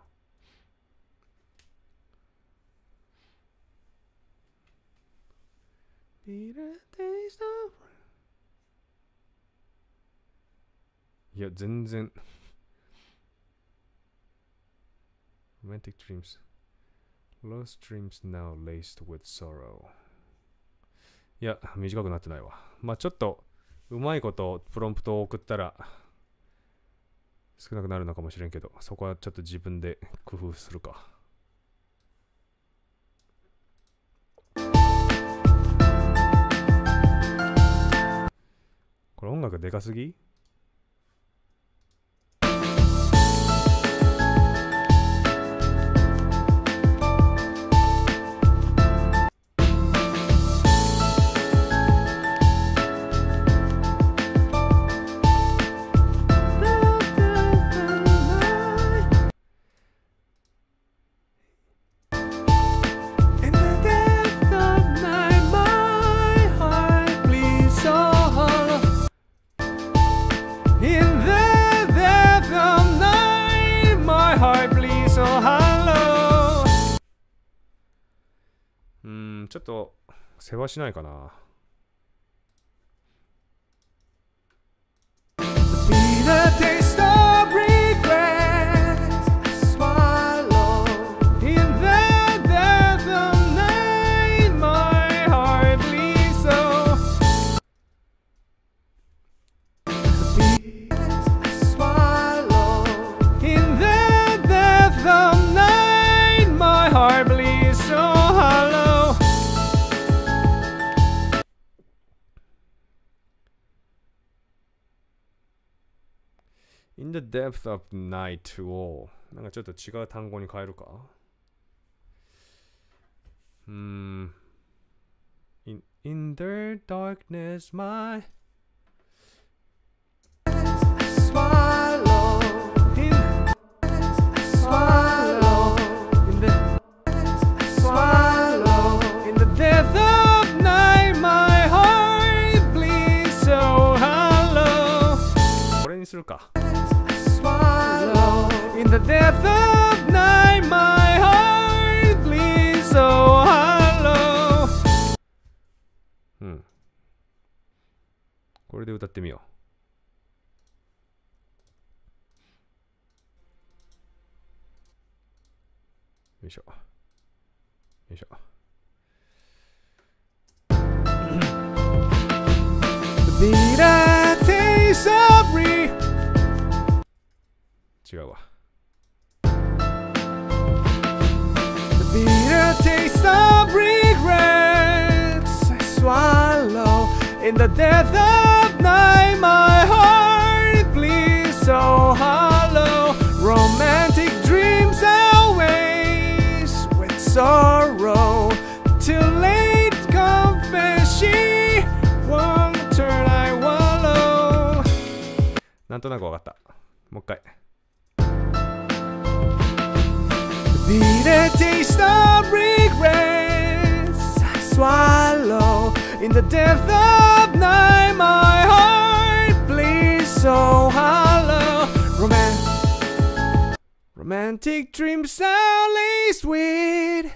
いや、全然。Romantic dreams. Lost dreams now laced with sorrow. いや、短くなってないわ。まあちょっと、うまいことプロンプトを送ったら少なくなるのかもしれんけど、そこはちょっと自分で工夫するか。これ音楽でかすぎちょっと世話しないかな。In the depth of night をなんかちょっと違う単語に変えるか。うーん。In, in the darkness, my swallow in swallow in the swallow in the depth of night, my heart bleeds so hollow。これにするか。In the depth of night, my heart bleeds so hollow。 うん。これで歌ってみよう。よいしょ。よいしょ。The bitter taste of re 違うわ。Bitter taste of regrets I swallow in the depth of night. My heart bleeds so hollow. Romantic dreams always with sorrow. Too late confess she won't turn I wallow。 なんとなくわかった。もう一回。Bitter taste of regrets I swallow in the depth of night. My heart bleeds so hollow. Roman romantic dreams are laced with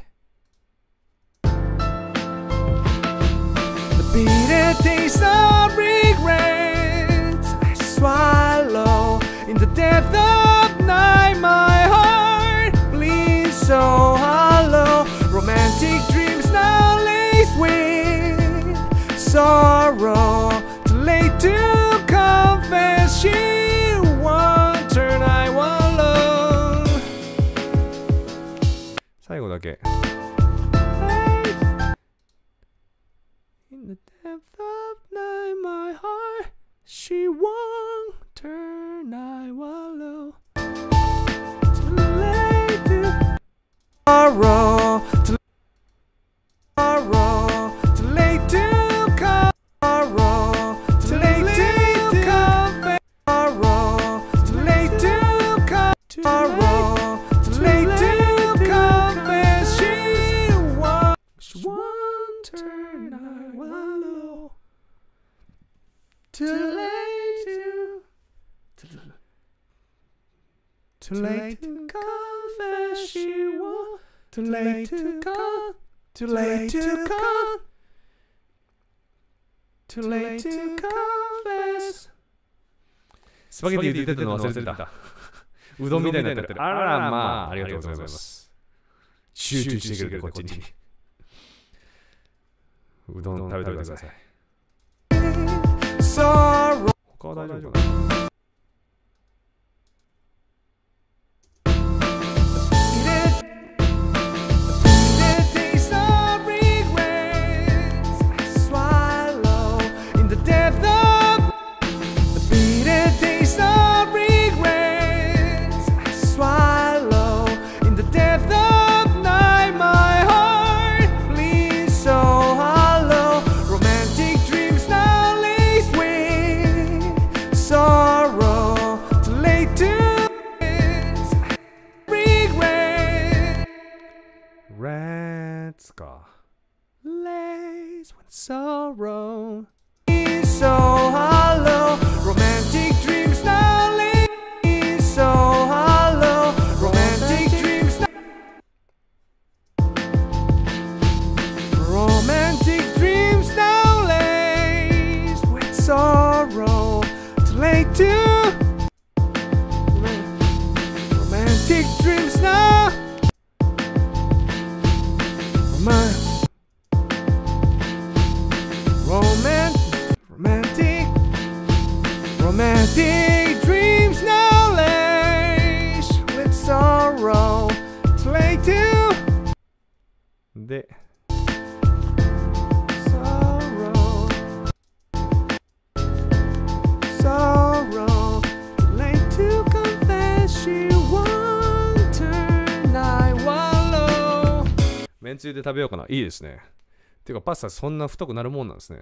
the bitter taste of regrets I swallow in the depth of night. My heart so hollow. Romantic dreams now laced with sorrow. Too late to confess she won't turn I wallow。 最後だけ。In the depth of night, my heart she won't turn I wallow。 Too late to tomorrow, too tomorrow, too late to come. Tomorrow, too late to come. Tomorrow, too late to come. Tomorrow, too late to come. She won't, she won't turn I will. too late to too late to confess she won't. Too late to con. Too late to con. Too late to confess. スパゲティ言ってたの忘れてた。うどんみたいになってる。あらまあ、ありがとうございます。集中してくれるこっちに。うどん食べてください。他は大丈夫かな。 Lays with sorrow is so hollow. Romantic dreams now lay so hollow. Romantic dreams now. Romantic dreams now lays with sorrow. Too late to. Romantic dreams now. Romantic. Romantic, romantic dreams now lace with sorrow. Too late to. で、 sorrow, sorrow. Too late to confess she won't turn. I wallow. めんつゆで食べようかな。いいですね。てかパスタそんな太くなるもんなんですね。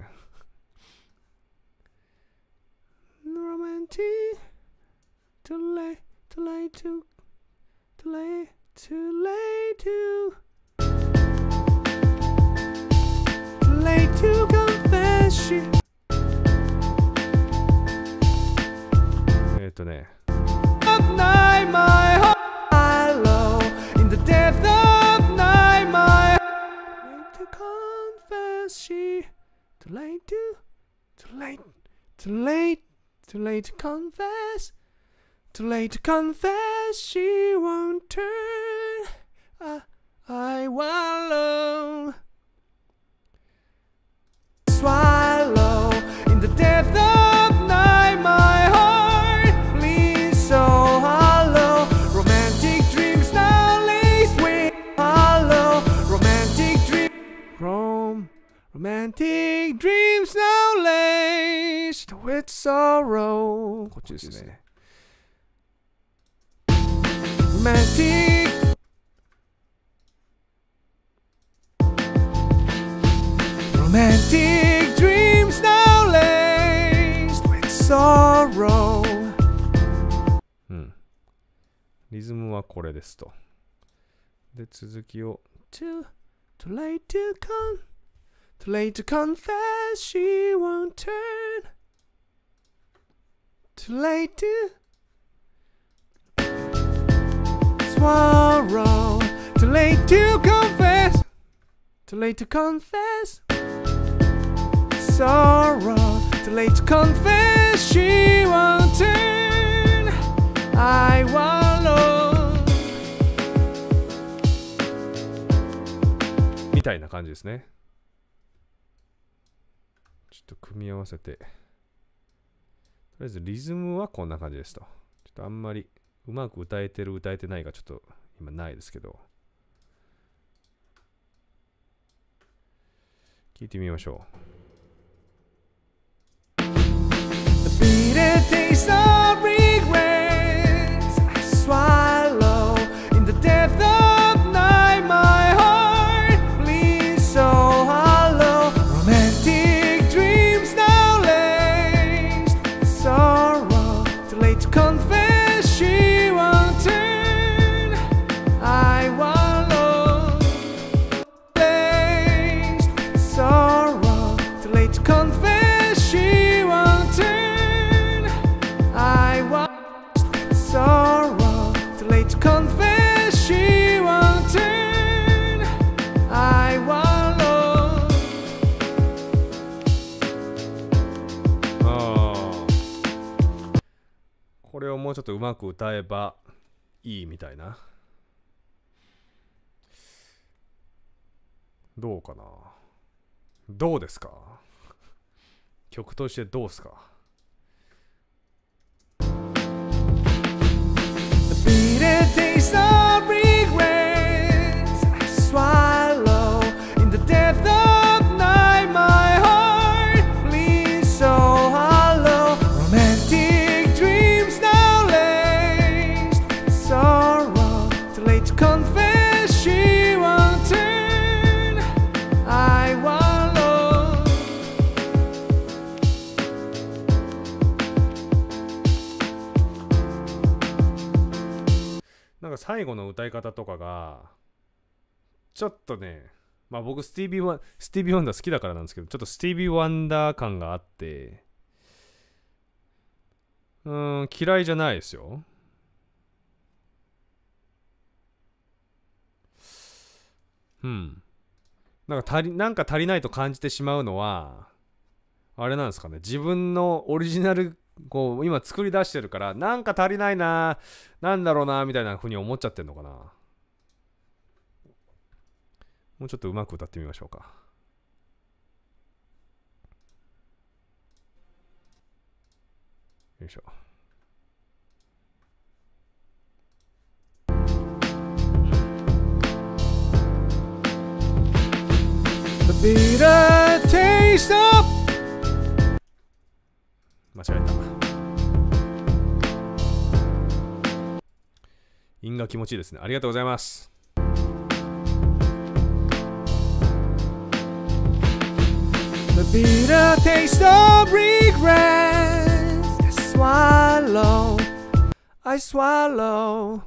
Romantic, too late, too late to, too late, too late to, too late to confess she. えっとね。 Of night, my heart, I low in the depth of night, my heart to confess she. Too late to, too late, too late. Too late to confess. Too late to confess. She won't turn. I, I wallow. Swallow in the depth of night. My heart bleeds so hollow. Romantic dreams now laced with hollow. Romantic dreams. Rom romantic dreams now laced with sorrow. こっちですね。Romantic. Romantic dreams now laced with sorrow. うん。リズムはこれですと。で、続きを。 Too, too late to come. Too late to confess, she won't turn. Too late to swallow. Too late to confess. Too late to confess. Sorrow. Too late to confess, she won't turn. I wallow. みたいな感じですね。ちょっと組み合わせて。とりあえずリズムはこんな感じですと。ちょっとあんまりうまく歌えてる歌えてないがちょっと今ないですけど。聞いてみましょう。 The bitter taste of regrets I swallow in the depth of night. My heart bleeds so hollow. Romantic dreams now laced with sorrow. Too late to confess, she won't turn. I wallow laced with sorrow. これをもうちょっとうまく歌えばいいみたいな。どうかな。どうですか。曲としてどうですか。なんか最後の歌い方とかがちょっとね、まあ僕スティービーワンスティービーワンダー好きだからなんですけど、ちょっとスティービーワンダー感があって、うーん嫌いじゃないですよ。うん。なんか足りなんか足りないと感じてしまうのはあれなんですかね。自分のオリジナルこう今作り出してるからなんか足りないな、なんだろうなみたいな風に思っちゃってんのかな。もうちょっとうまく歌ってみましょうか。よいしょ。The bitter taste of 間違えた。韻が気持ちいいですね。ありがとうございます。The bitter taste of regret. I swallow, I swallow.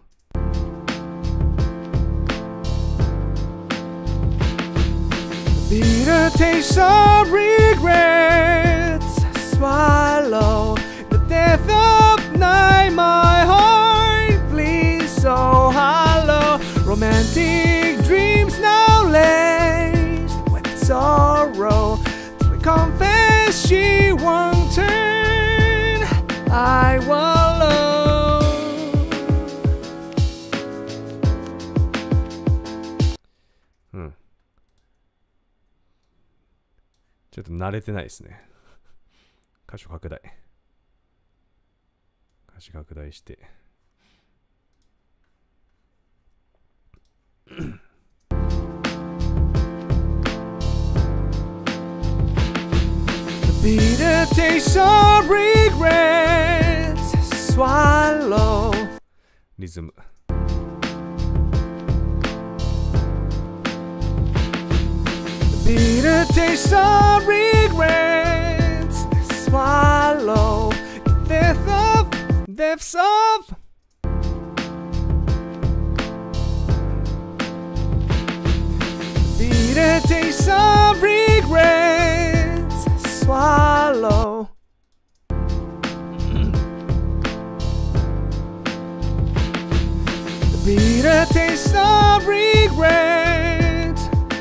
The bitter taste of regret. I swallow. The death of night, my heart bleeds so hollow. Romantic dreams now laced with sorrow. Confess she won't turn. I wallow. うん。ちょっと慣れてないですね。箇所拡大。歌詞拡大して。Bitter taste of regret. Swallow. リズム。Bitter taste of regret. Swallow. Death of deaths of. Bitter taste of regret. Swallow. The bitter taste of regret.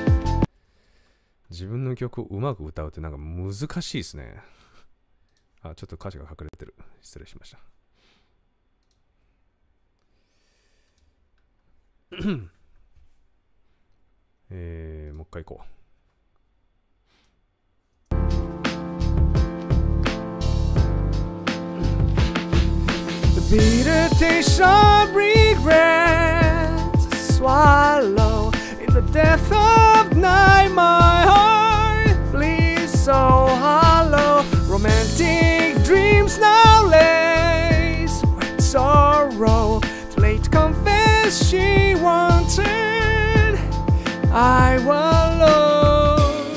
自分の曲をうまく歌うってなんか難しいですね。あ、ちょっと歌詞が隠れてる。失礼しました。えー、もう一回行こう。Bitter taste of regret. Swallow in the depth of night. My heart bleeds so hollow. Romantic dreams now laced with sorrow. Too late to confess she won't turn. I wallow.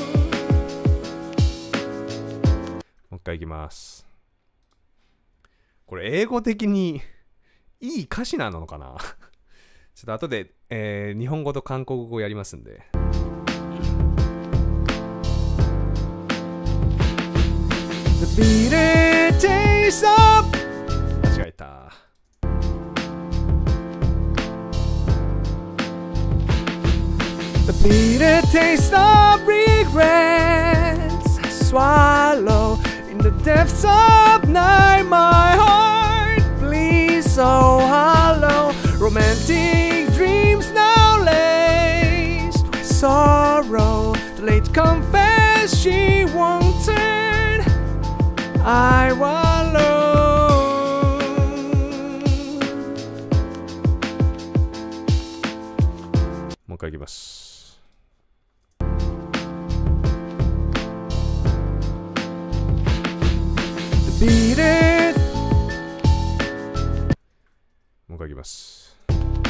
もう一回いきます。これ英語的にいい歌詞なのかなちょっと後で、えー、日本語と韓国語やりますんで。The bitter taste of 間違えた。The bitter taste of regrets. I swallow in the depths of night. My heart bleeds so hollow. Romantic dreams now laced with sorrow. The late confess she won't turn. I wallow. もう一回いきます。 Beat it. もう一回いきます。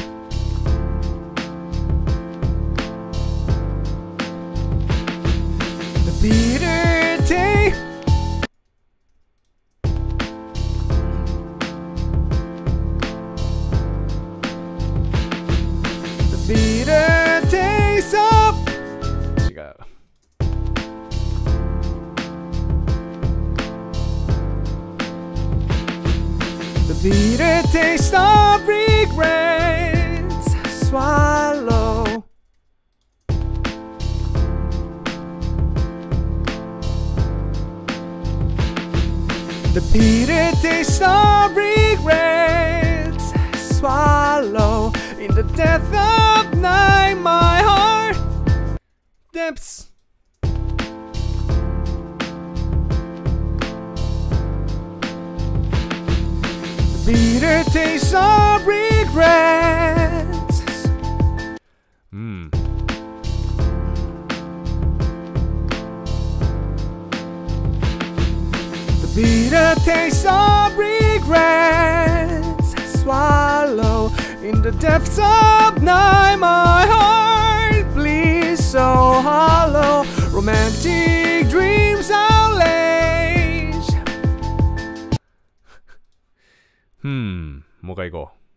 The bitter taste. The bitter taste of. 違う。 The bitter taste of regrets. Swallow. The bitter taste of regrets. Swallow. In the depth of night, my heart. Depths. Bitter taste of regrets. うん。 The bitter taste of regrets. Swallow in the depths of night. My heart bleeds so hollow. Romantic dreams outlays. うん。もう一回行こう。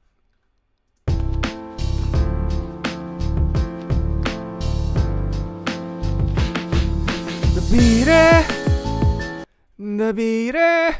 The bitter, the bitter.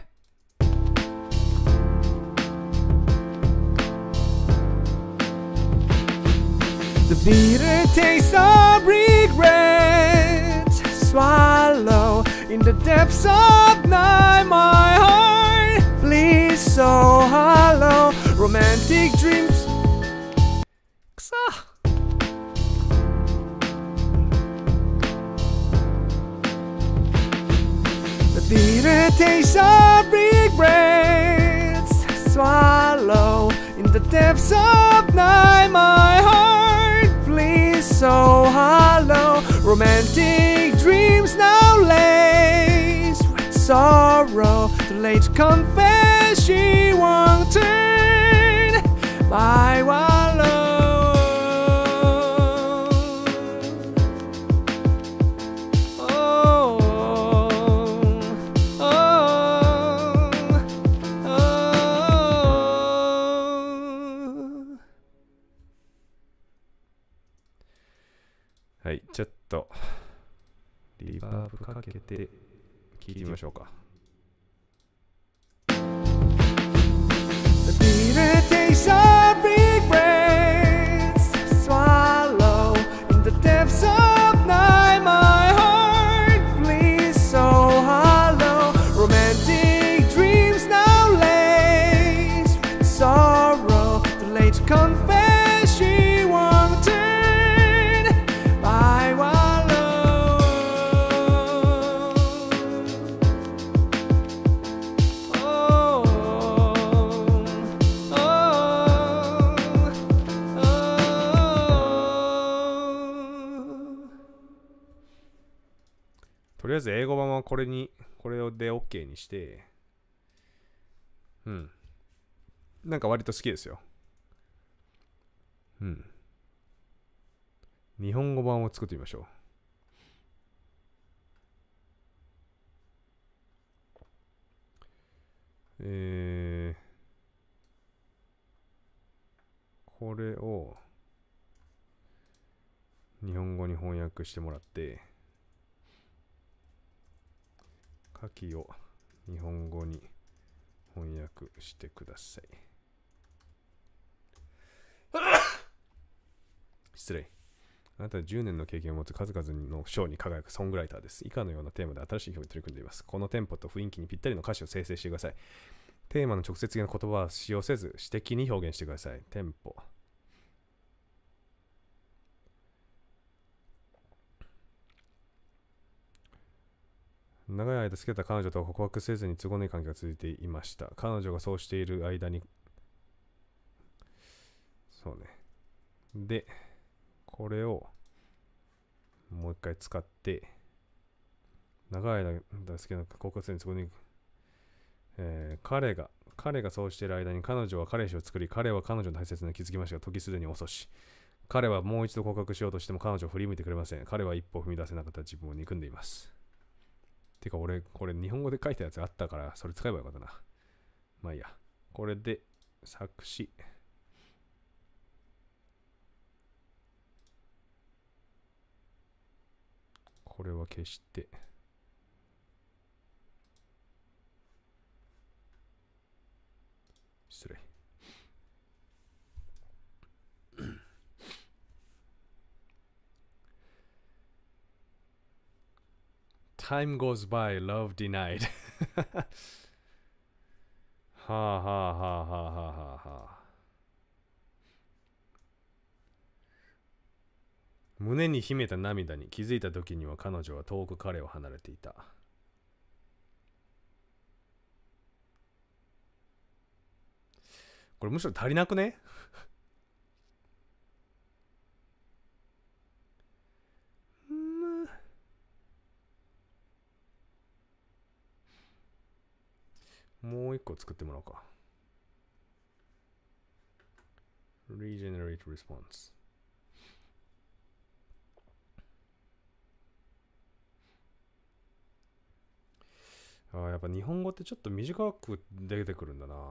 The bitter taste of regrets. Swallow in the depths of night. My heart bleeds so hollow. Romantic dreams. くそ。The bitter taste of regrets. Swallow in the depths of night. My heart bleeds so hollow. Romantic dreams now laced with sorrow. The late confess she won't turn. My wallow. Oh, oh, oh. はい、ちょっとリバーブかけて聞いてみましょうか。 The bitter taste of regrets. Swallow in the depths of night. My heart bleeds so hollow. Romantic dreams now laced with sorrow. The late confess she won't turn. My wallow. Oh, oh, oh. とりあえず英語版はこれに、これで OK にして、うん。なんか割と好きですよ。うん。日本語版を作ってみましょう。えー、これを日本語に翻訳してもらって、書きを日本語に翻訳してください。失礼。あなたはじゅうねんの経験を持つ数々の賞に輝くソングライターです。以下のようなテーマで新しい曲に取り組んでいます。このテンポと雰囲気にぴったりの歌詞を生成してください。 テーマの直接的な言葉は使用せず、詩的に表現してください。テンポ。長い間付き合った彼女とは告白せずに都合のいい関係が続いていました。彼女がそうしている間に、そうね。で、これをもう一回使って、長い間付き合った告白せずに都合のいい、えー、彼が、彼がそうしている間に彼女は彼氏を作り、彼は彼女の大切な気づきましたが、時すでに遅し。彼はもう一度告白しようとしても彼女を振り向いてくれません。彼は一歩踏み出せなかった自分を憎んでいます。てか俺、これ日本語で書いたやつあったから、それ使えばよかったな。まあいいや。これで作詞。これは消して。失礼。Time goes by, love denied. はあはあはあはあはあはあ。胸に秘めた涙に気づいた時には彼女は遠く彼を離れていた。これむしろ足りなくね？もう一個作ってもらおうか。Regenerate response。ああ、やっぱ日本語ってちょっと短く出てくるんだな。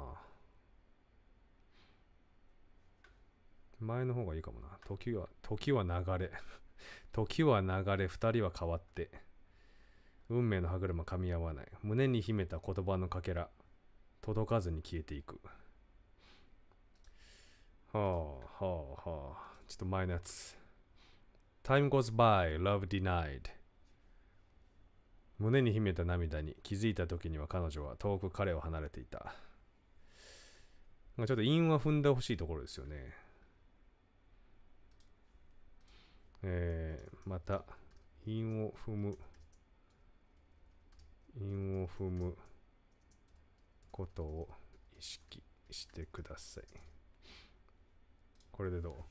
前の方がいいかもな。時は、時は流れ。時は流れ、二人は変わって。運命の歯車噛み合わない。胸に秘めた言葉のかけら。届かずに消えていく。はあはあはあ。ちょっと前のやつ。Time goes by, love denied。胸に秘めた涙に気づいた時には彼女は遠く彼を離れていた。ちょっと韻は踏んでほしいところですよね。えー、また、韻を踏む。韻を踏むことを意識してください。これでどう？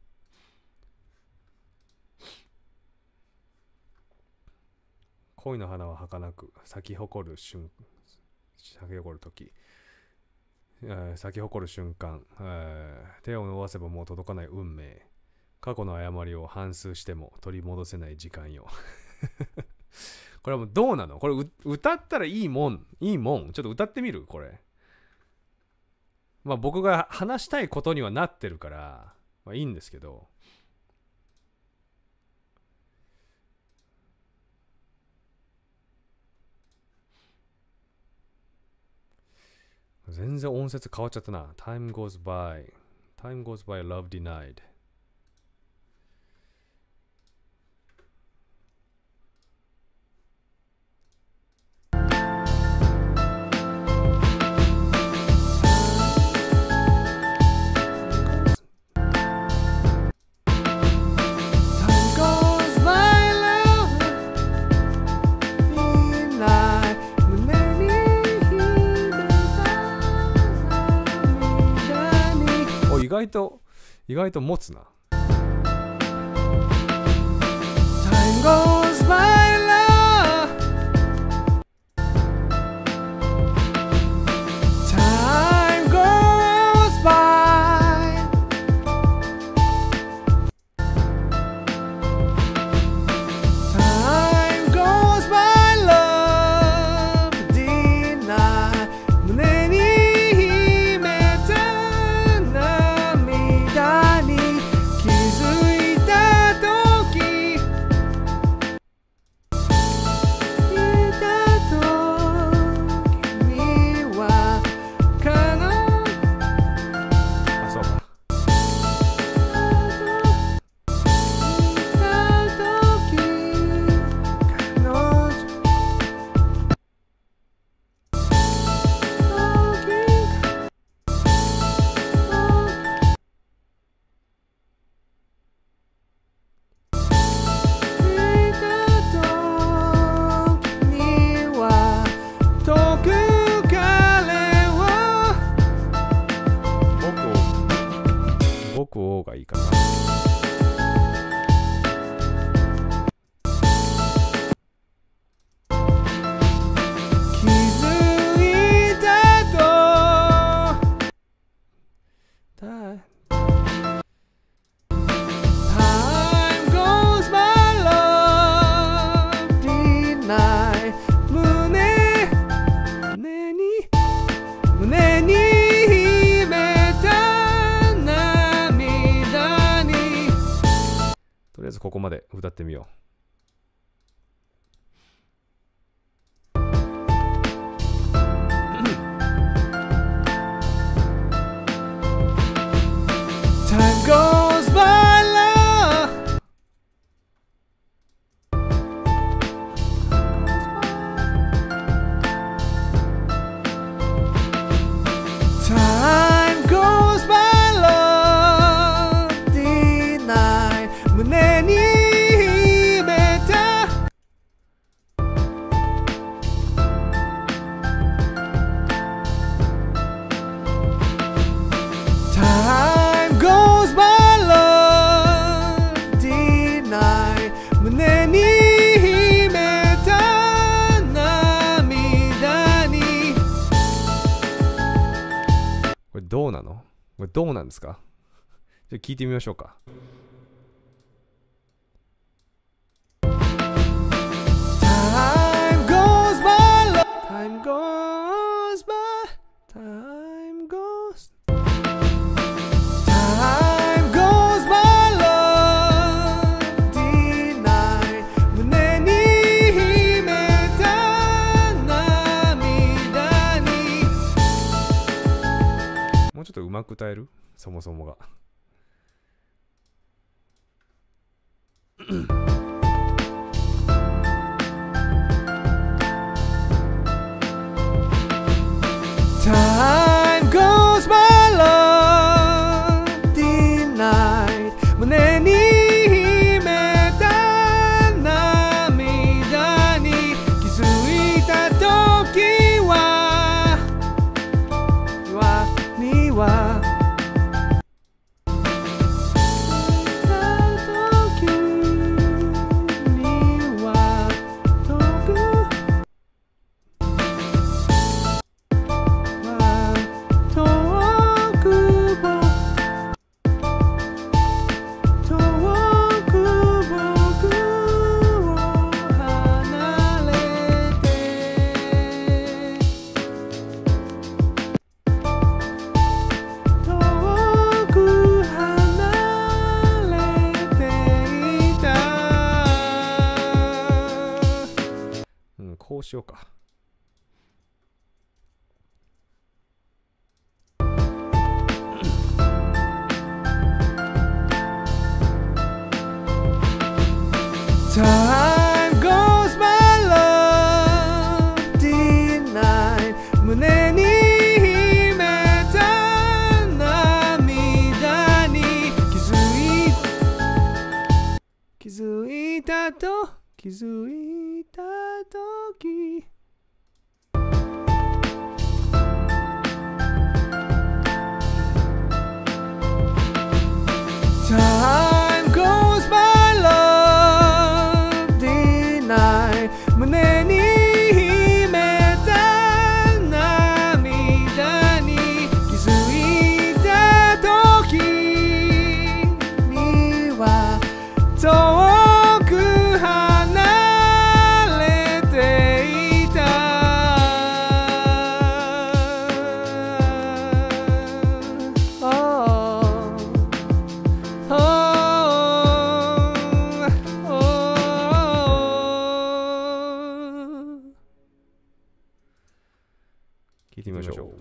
恋の花は儚く咲き誇る瞬咲き誇る時、えー、咲き誇る瞬間、えー、手を伸ばせばもう届かない運命、過去の誤りを反芻しても取り戻せない時間よ。これはもうどうなの？これ歌ったらいいもん、いいもん。ちょっと歌ってみる？これ。まあ僕が話したいことにはなってるから、まあいいんですけど。全然音節変わっちゃったな。Time goes by. Time goes by, love denied.お、意外と意外と持つな。Time goes by, love. Time goes by. Time goes by, love denied. 胸に秘めた涙に気づいた時。 方がいいかな。 気づいたとだ Time goes by love deny 胸胸に胸に秘めた涙に。 とりあえずここまで歌ってみよう。 Time goes by love Time goes by love deny 胸に秘めたTime goes by love deny 胸に秘めた涙に。 これどうなの？これどうなんですか？じゃあ聞いてみましょうか。 Time goes by love Time goes by Time goes Time goes by love deny 胸に秘めた涙に。 もうちょっとうまく歌える？そもそもが。 Time goes by love deny 胸に秘めた涙に。気づいた時ははにはこうしようか。 Time goes by love deny 胸に秘めた涙に。気づい気づいたと気づいた時Time goes by love deny 胸に秘めた涙に。気づいた時には遠く離れていた。Oh Oh, oh. 聞いてみましょう。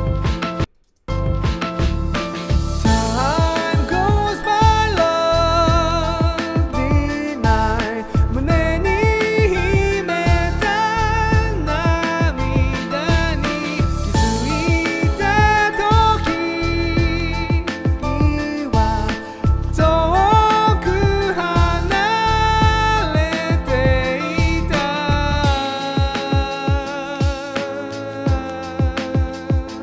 Time goes by love deny 胸に秘めた涙に。気づいた時には遠く離れていた。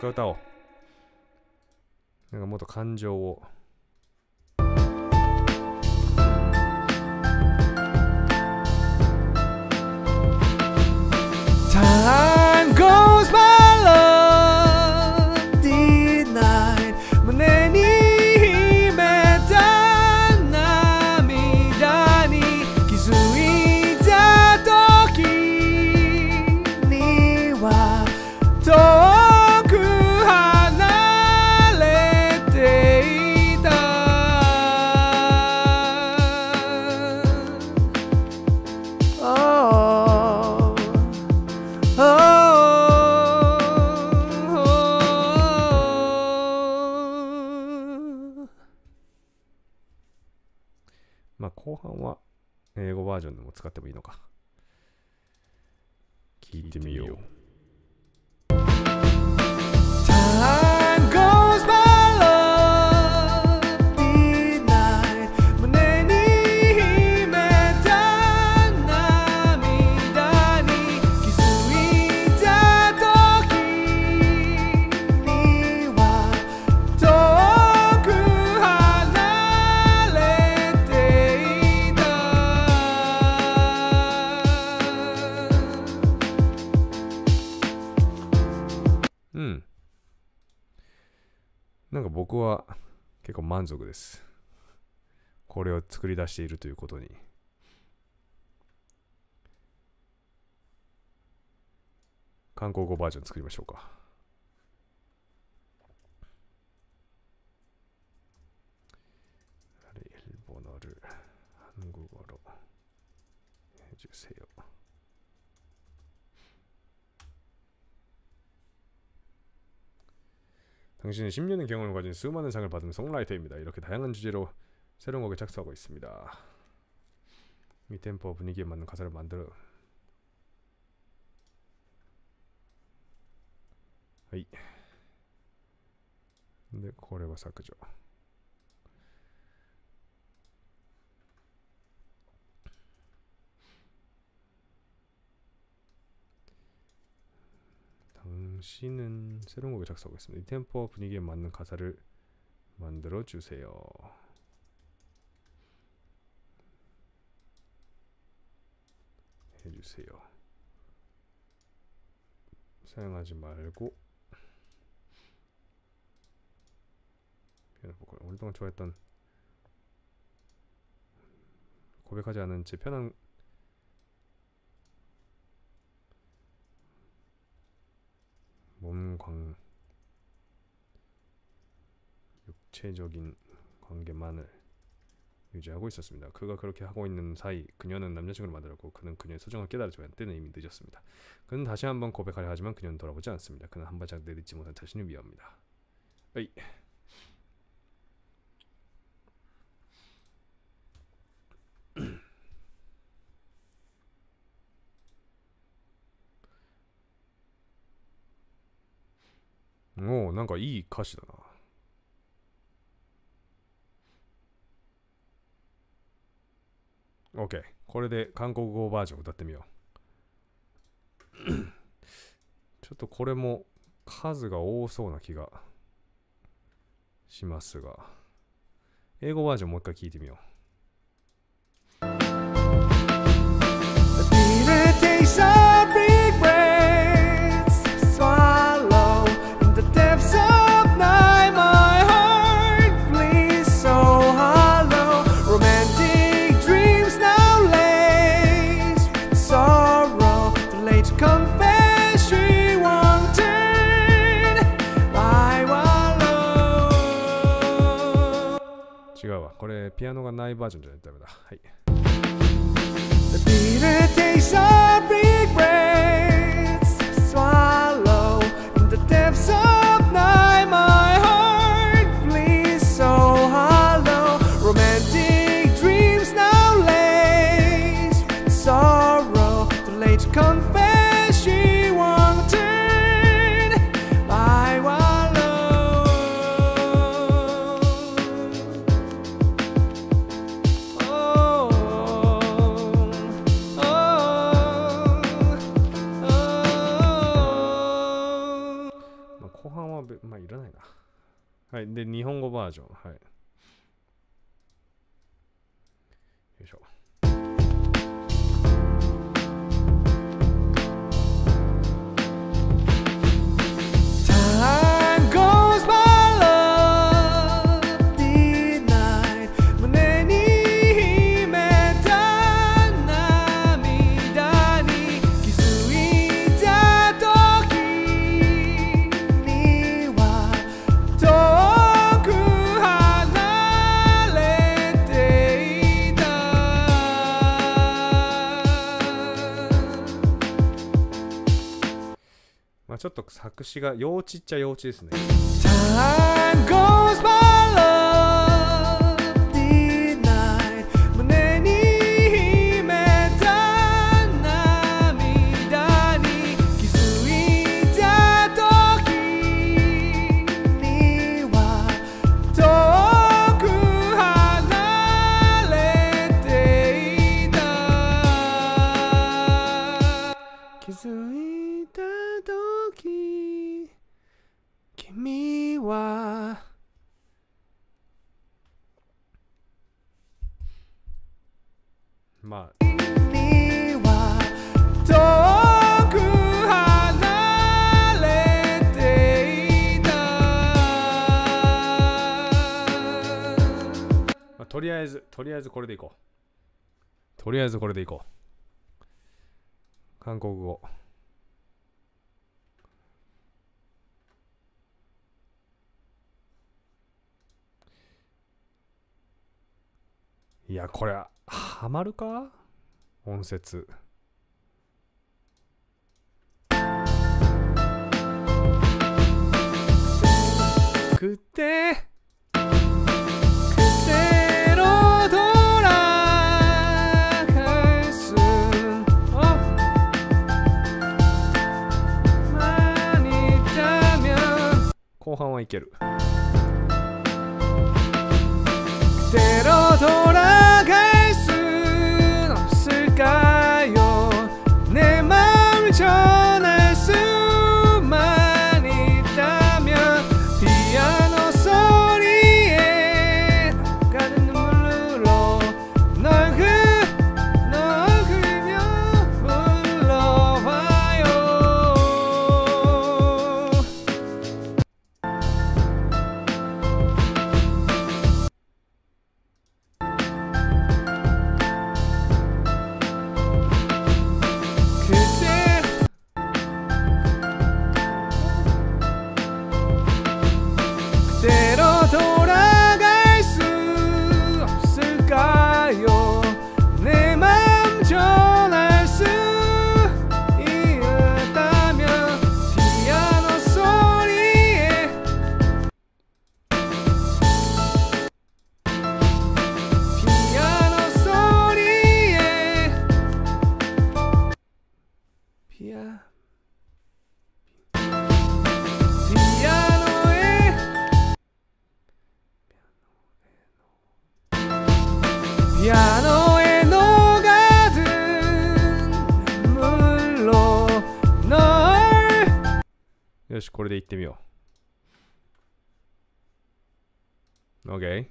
一回歌おう。なんかもっと感情を。 Time goes by, love denied. 胸に秘めた涙に気づいた時には遠く離れていた。Oh まあ後半は英語バージョンでも使ってもいいのか。聞いてみよう。 Time goes by, love denied. 胸に秘めた涙に気づいた時には遠く離れていた。 うん。なんか僕は結構満足です。これを作り出しているということに。韓国語バージョン作りましょうか。일본어를 한국어로 해주세요. 당신은 십 년의 경험을 가진 수많은 상을 받은 송라이터입니다. 이렇게 다양한 주제로 새로운 곡에 착수하고 있습니다. 이 템포 분위기에 맞는 가사를 만들어. 하이. 근데 고래가 사크죠. 당신은 새로운 곡에 작성하고 있습니다. 이 템포 분위기에 맞는 가사를 만들어 주세요. 해주세요. 사용하지 말고 오랫동안 좋아했던 고백하지 않은 제 편한 몸광 육체적인 관계만을 유지하고 있었습니다. 그가 그렇게 하고 있는 사이 그녀는 남자친구를 만들었고 그는 그녀의 소중함을 깨달았지만 때는 이미 늦었습니다. 그는 다시 한번 고백하려 하지만 그녀는 돌아보지 않습니다. 그는 한 발짝 내딛지 못한 자신을 위합니다. 에이. 오, なんかいい歌詞だな。OK。これで韓国語バージョン歌ってみよう。ちょっとこれも数が多そうな気がしますが、英語バージョンもう一回聞いてみよう。違うわ。これピアノがないバージョンじゃないとダメだ。はい。The bitter taste of regrets swallow in the depths of night. My heart bleeds so hollow. Romantic dreams now laced with sorrow. Too late to confess she won't turn. I wallow. Oh, oh, oh. らないな。はい。で、日本語バージョン。はい。よいしょ。ちょっと作詞が幼稚っちゃ幼稚ですね。Time goes by love denied 胸に秘めた涙に気づいた時には遠く離れていた気づいた君はまあ君は遠く離れていた、まあ、とりあえずとりあえずこれでいこうとりあえずこれでいこう韓国語いや、これ、ハマるか音節。くて、くてろどら返す。後半はいける。くてろどらピアノへのガーデン眠ろない。よし、これで行ってみよう。 OK。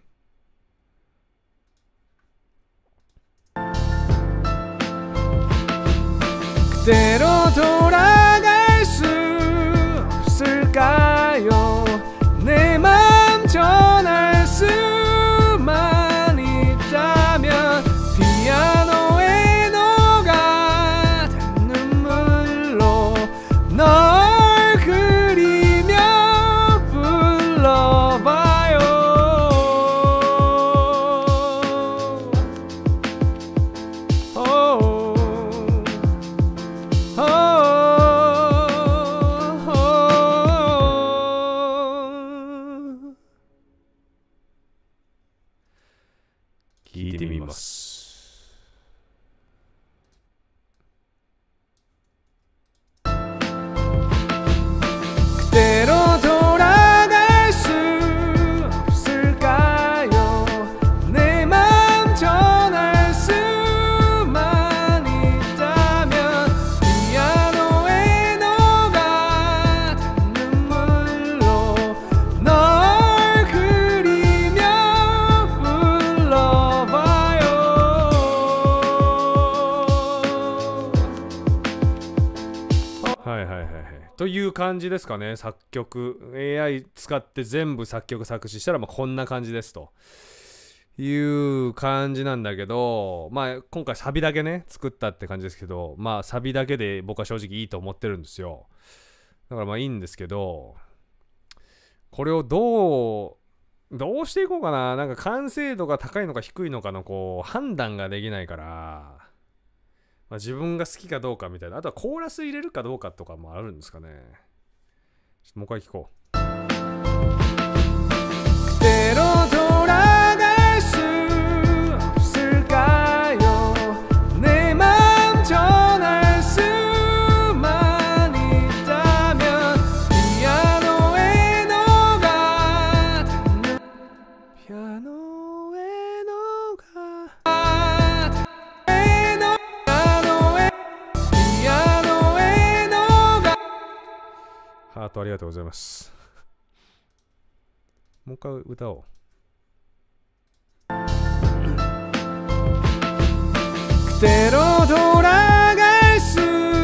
그대로 돌아갈 수 없을까요? 내 맘 전할 수만 있다면 피아노에 녹아든 눈물로 널 그리며 불러봐요. oh.聞いてみます。그대로 돌아갈 수 없을까요? 내 맘 전할 수만 있다면 피아노에 녹아든 눈물로 はいという感じですかね。作曲 エーアイ 使って全部作曲作詞したらまあこんな感じですという感じなんだけど、まあ今回サビだけね作ったって感じですけど、まあサビだけで僕は正直いいと思ってるんですよ。だからまあいいんですけど、これをどうどうしていこうかな。なんか完成度が高いのか低いのかのこう判断ができないから、まあ、自分が好きかどうかみたいな、あとはコーラス入れるかどうかとかもあるんですかね。ちょっともう一回聞こう。 그대로 돌아갈 수 없을까요? 내 맘 전할 수만 있다면 피아노에 너가 듣는 피아노에 너가 피아노에 피아노에 너가 ハートありがとうございます。もう一回歌おう。 그대로 돌아갈 수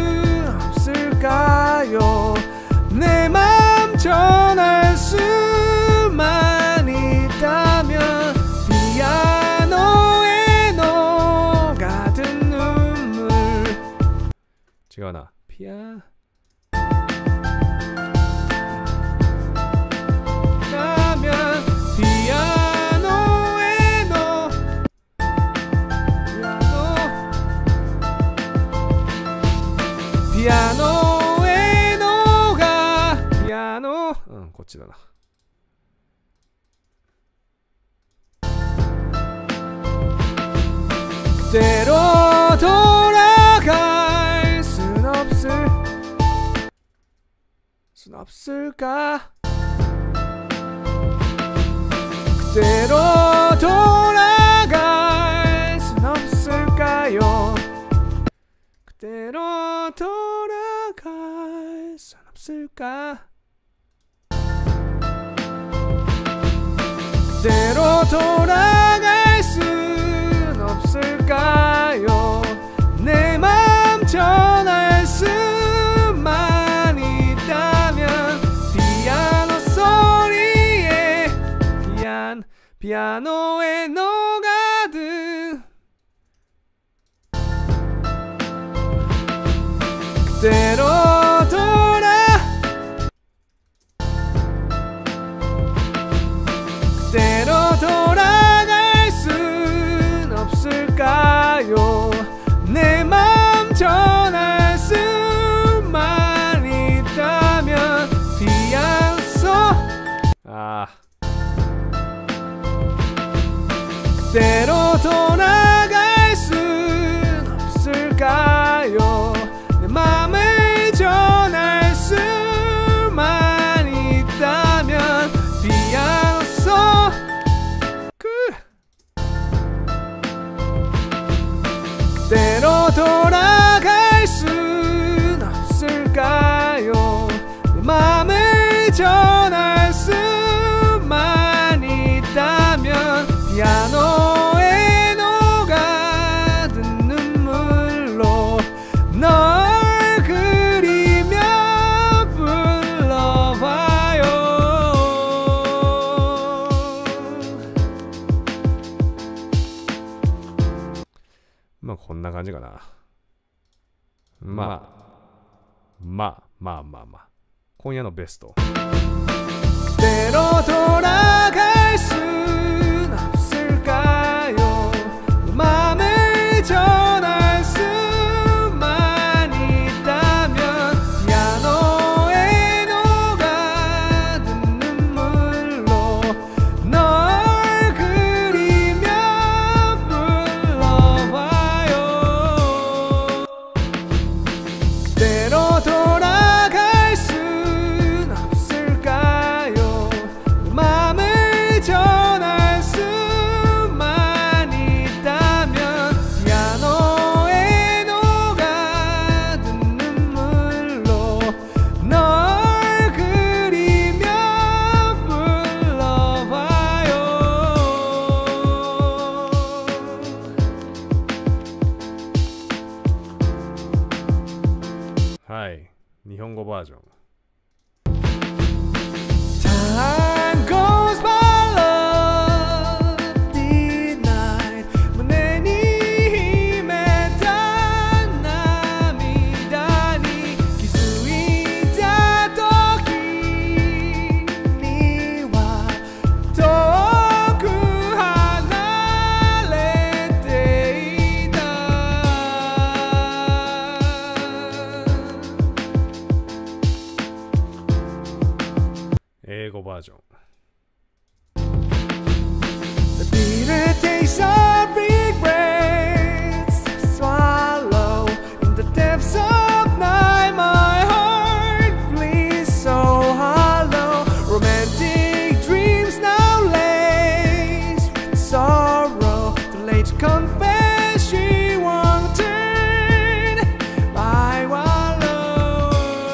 없을까요? 내 맘 전할 수만 있다면 피아노에 녹아든 눈물 違うな。ピアピアノへのがピアノ、うん、こっちだな。 그대로 돌아갈 순 없을 순 없을까? 그대로 돌아갈 순 없을까요? 그대로 돌아갈 순 없을까? 그대로 돌아갈 순 없을까요? 내 맘 전할 수만 있다면 피아노 소리에 피안 피아노에 녹아든 그대로 돌아 그대로 돌아갈 순 없을까요? 내 맘 전할 수만 있다면 피아노 아 그대로 돌아갈 순 없을까요? 내 맘을 전할 수만 있다면 피아노 소 그 그대로 돌아갈 순 없을까요? 내 맘을 전할 수만 있다면 피아노에 녹아든 눈물로 널 그리며 불러봐요. まあこんな感じかな。まあまあまあまあまあ今夜のベスト。 그대로 돌아갈 순 없을까요? 맘을 전할 수만 있다면 피아노에 녹아든 눈물로 널 그리며 불러봐요. 그대로 돌아갈 순 없을까요? 맘을 전할 英語バージョン。 The bitter taste of regrets swallow in the depths of night. My heart bleeds so hollow. Romantic dreams now laced with sorrow. Too late to confess she won't turn my wallow.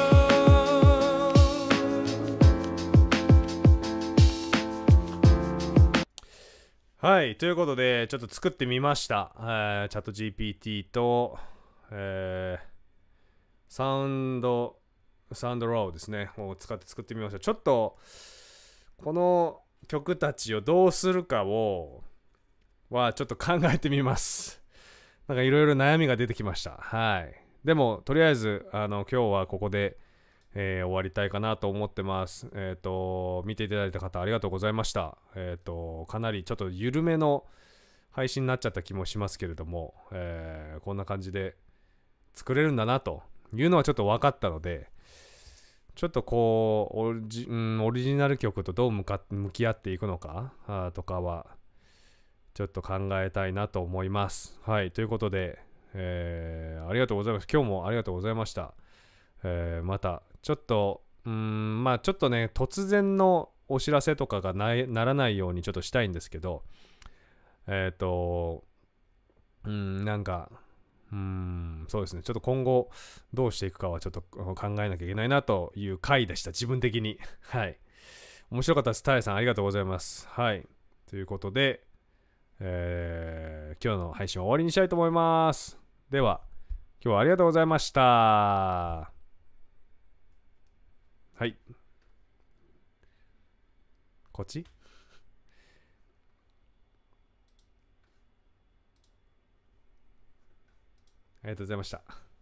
はい、ということで、ちょっと作ってみました。えー、チャット ジーピーティー と、えー、サウンド、サウンドローですね、を使って作ってみました。ちょっと、この曲たちをどうするかを、はちょっと考えてみます。なんかいろいろ悩みが出てきました。はい。でも、とりあえず、あの、今日はここで、えー終わりたいかなと思ってます。えっ、と、見ていただいた方ありがとうございました。えっ、と、かなりちょっと緩めの配信になっちゃった気もしますけれども、えーこんな感じで作れるんだなというのはちょっと分かったので、ちょっとこう、オリジ、うん、オリジナル曲とどう向か向き合っていくのかあーとかは、ちょっと考えたいなと思います。はい。ということで、えーありがとうございます。今日もありがとうございました。えーまたちょっとうーんまあちょっとね突然のお知らせとかがないならないようにちょっとしたいんですけど、えっ、とうーんなんかうーんそうですね、ちょっと今後どうしていくかはちょっと考えなきゃいけないなという回でした、自分的に。はい。面白かったです。タイさんありがとうございます。はい。ということで、えー今日の配信は終わりにしたいと思います。では今日はありがとうございました。はい。こっちありがとうございました。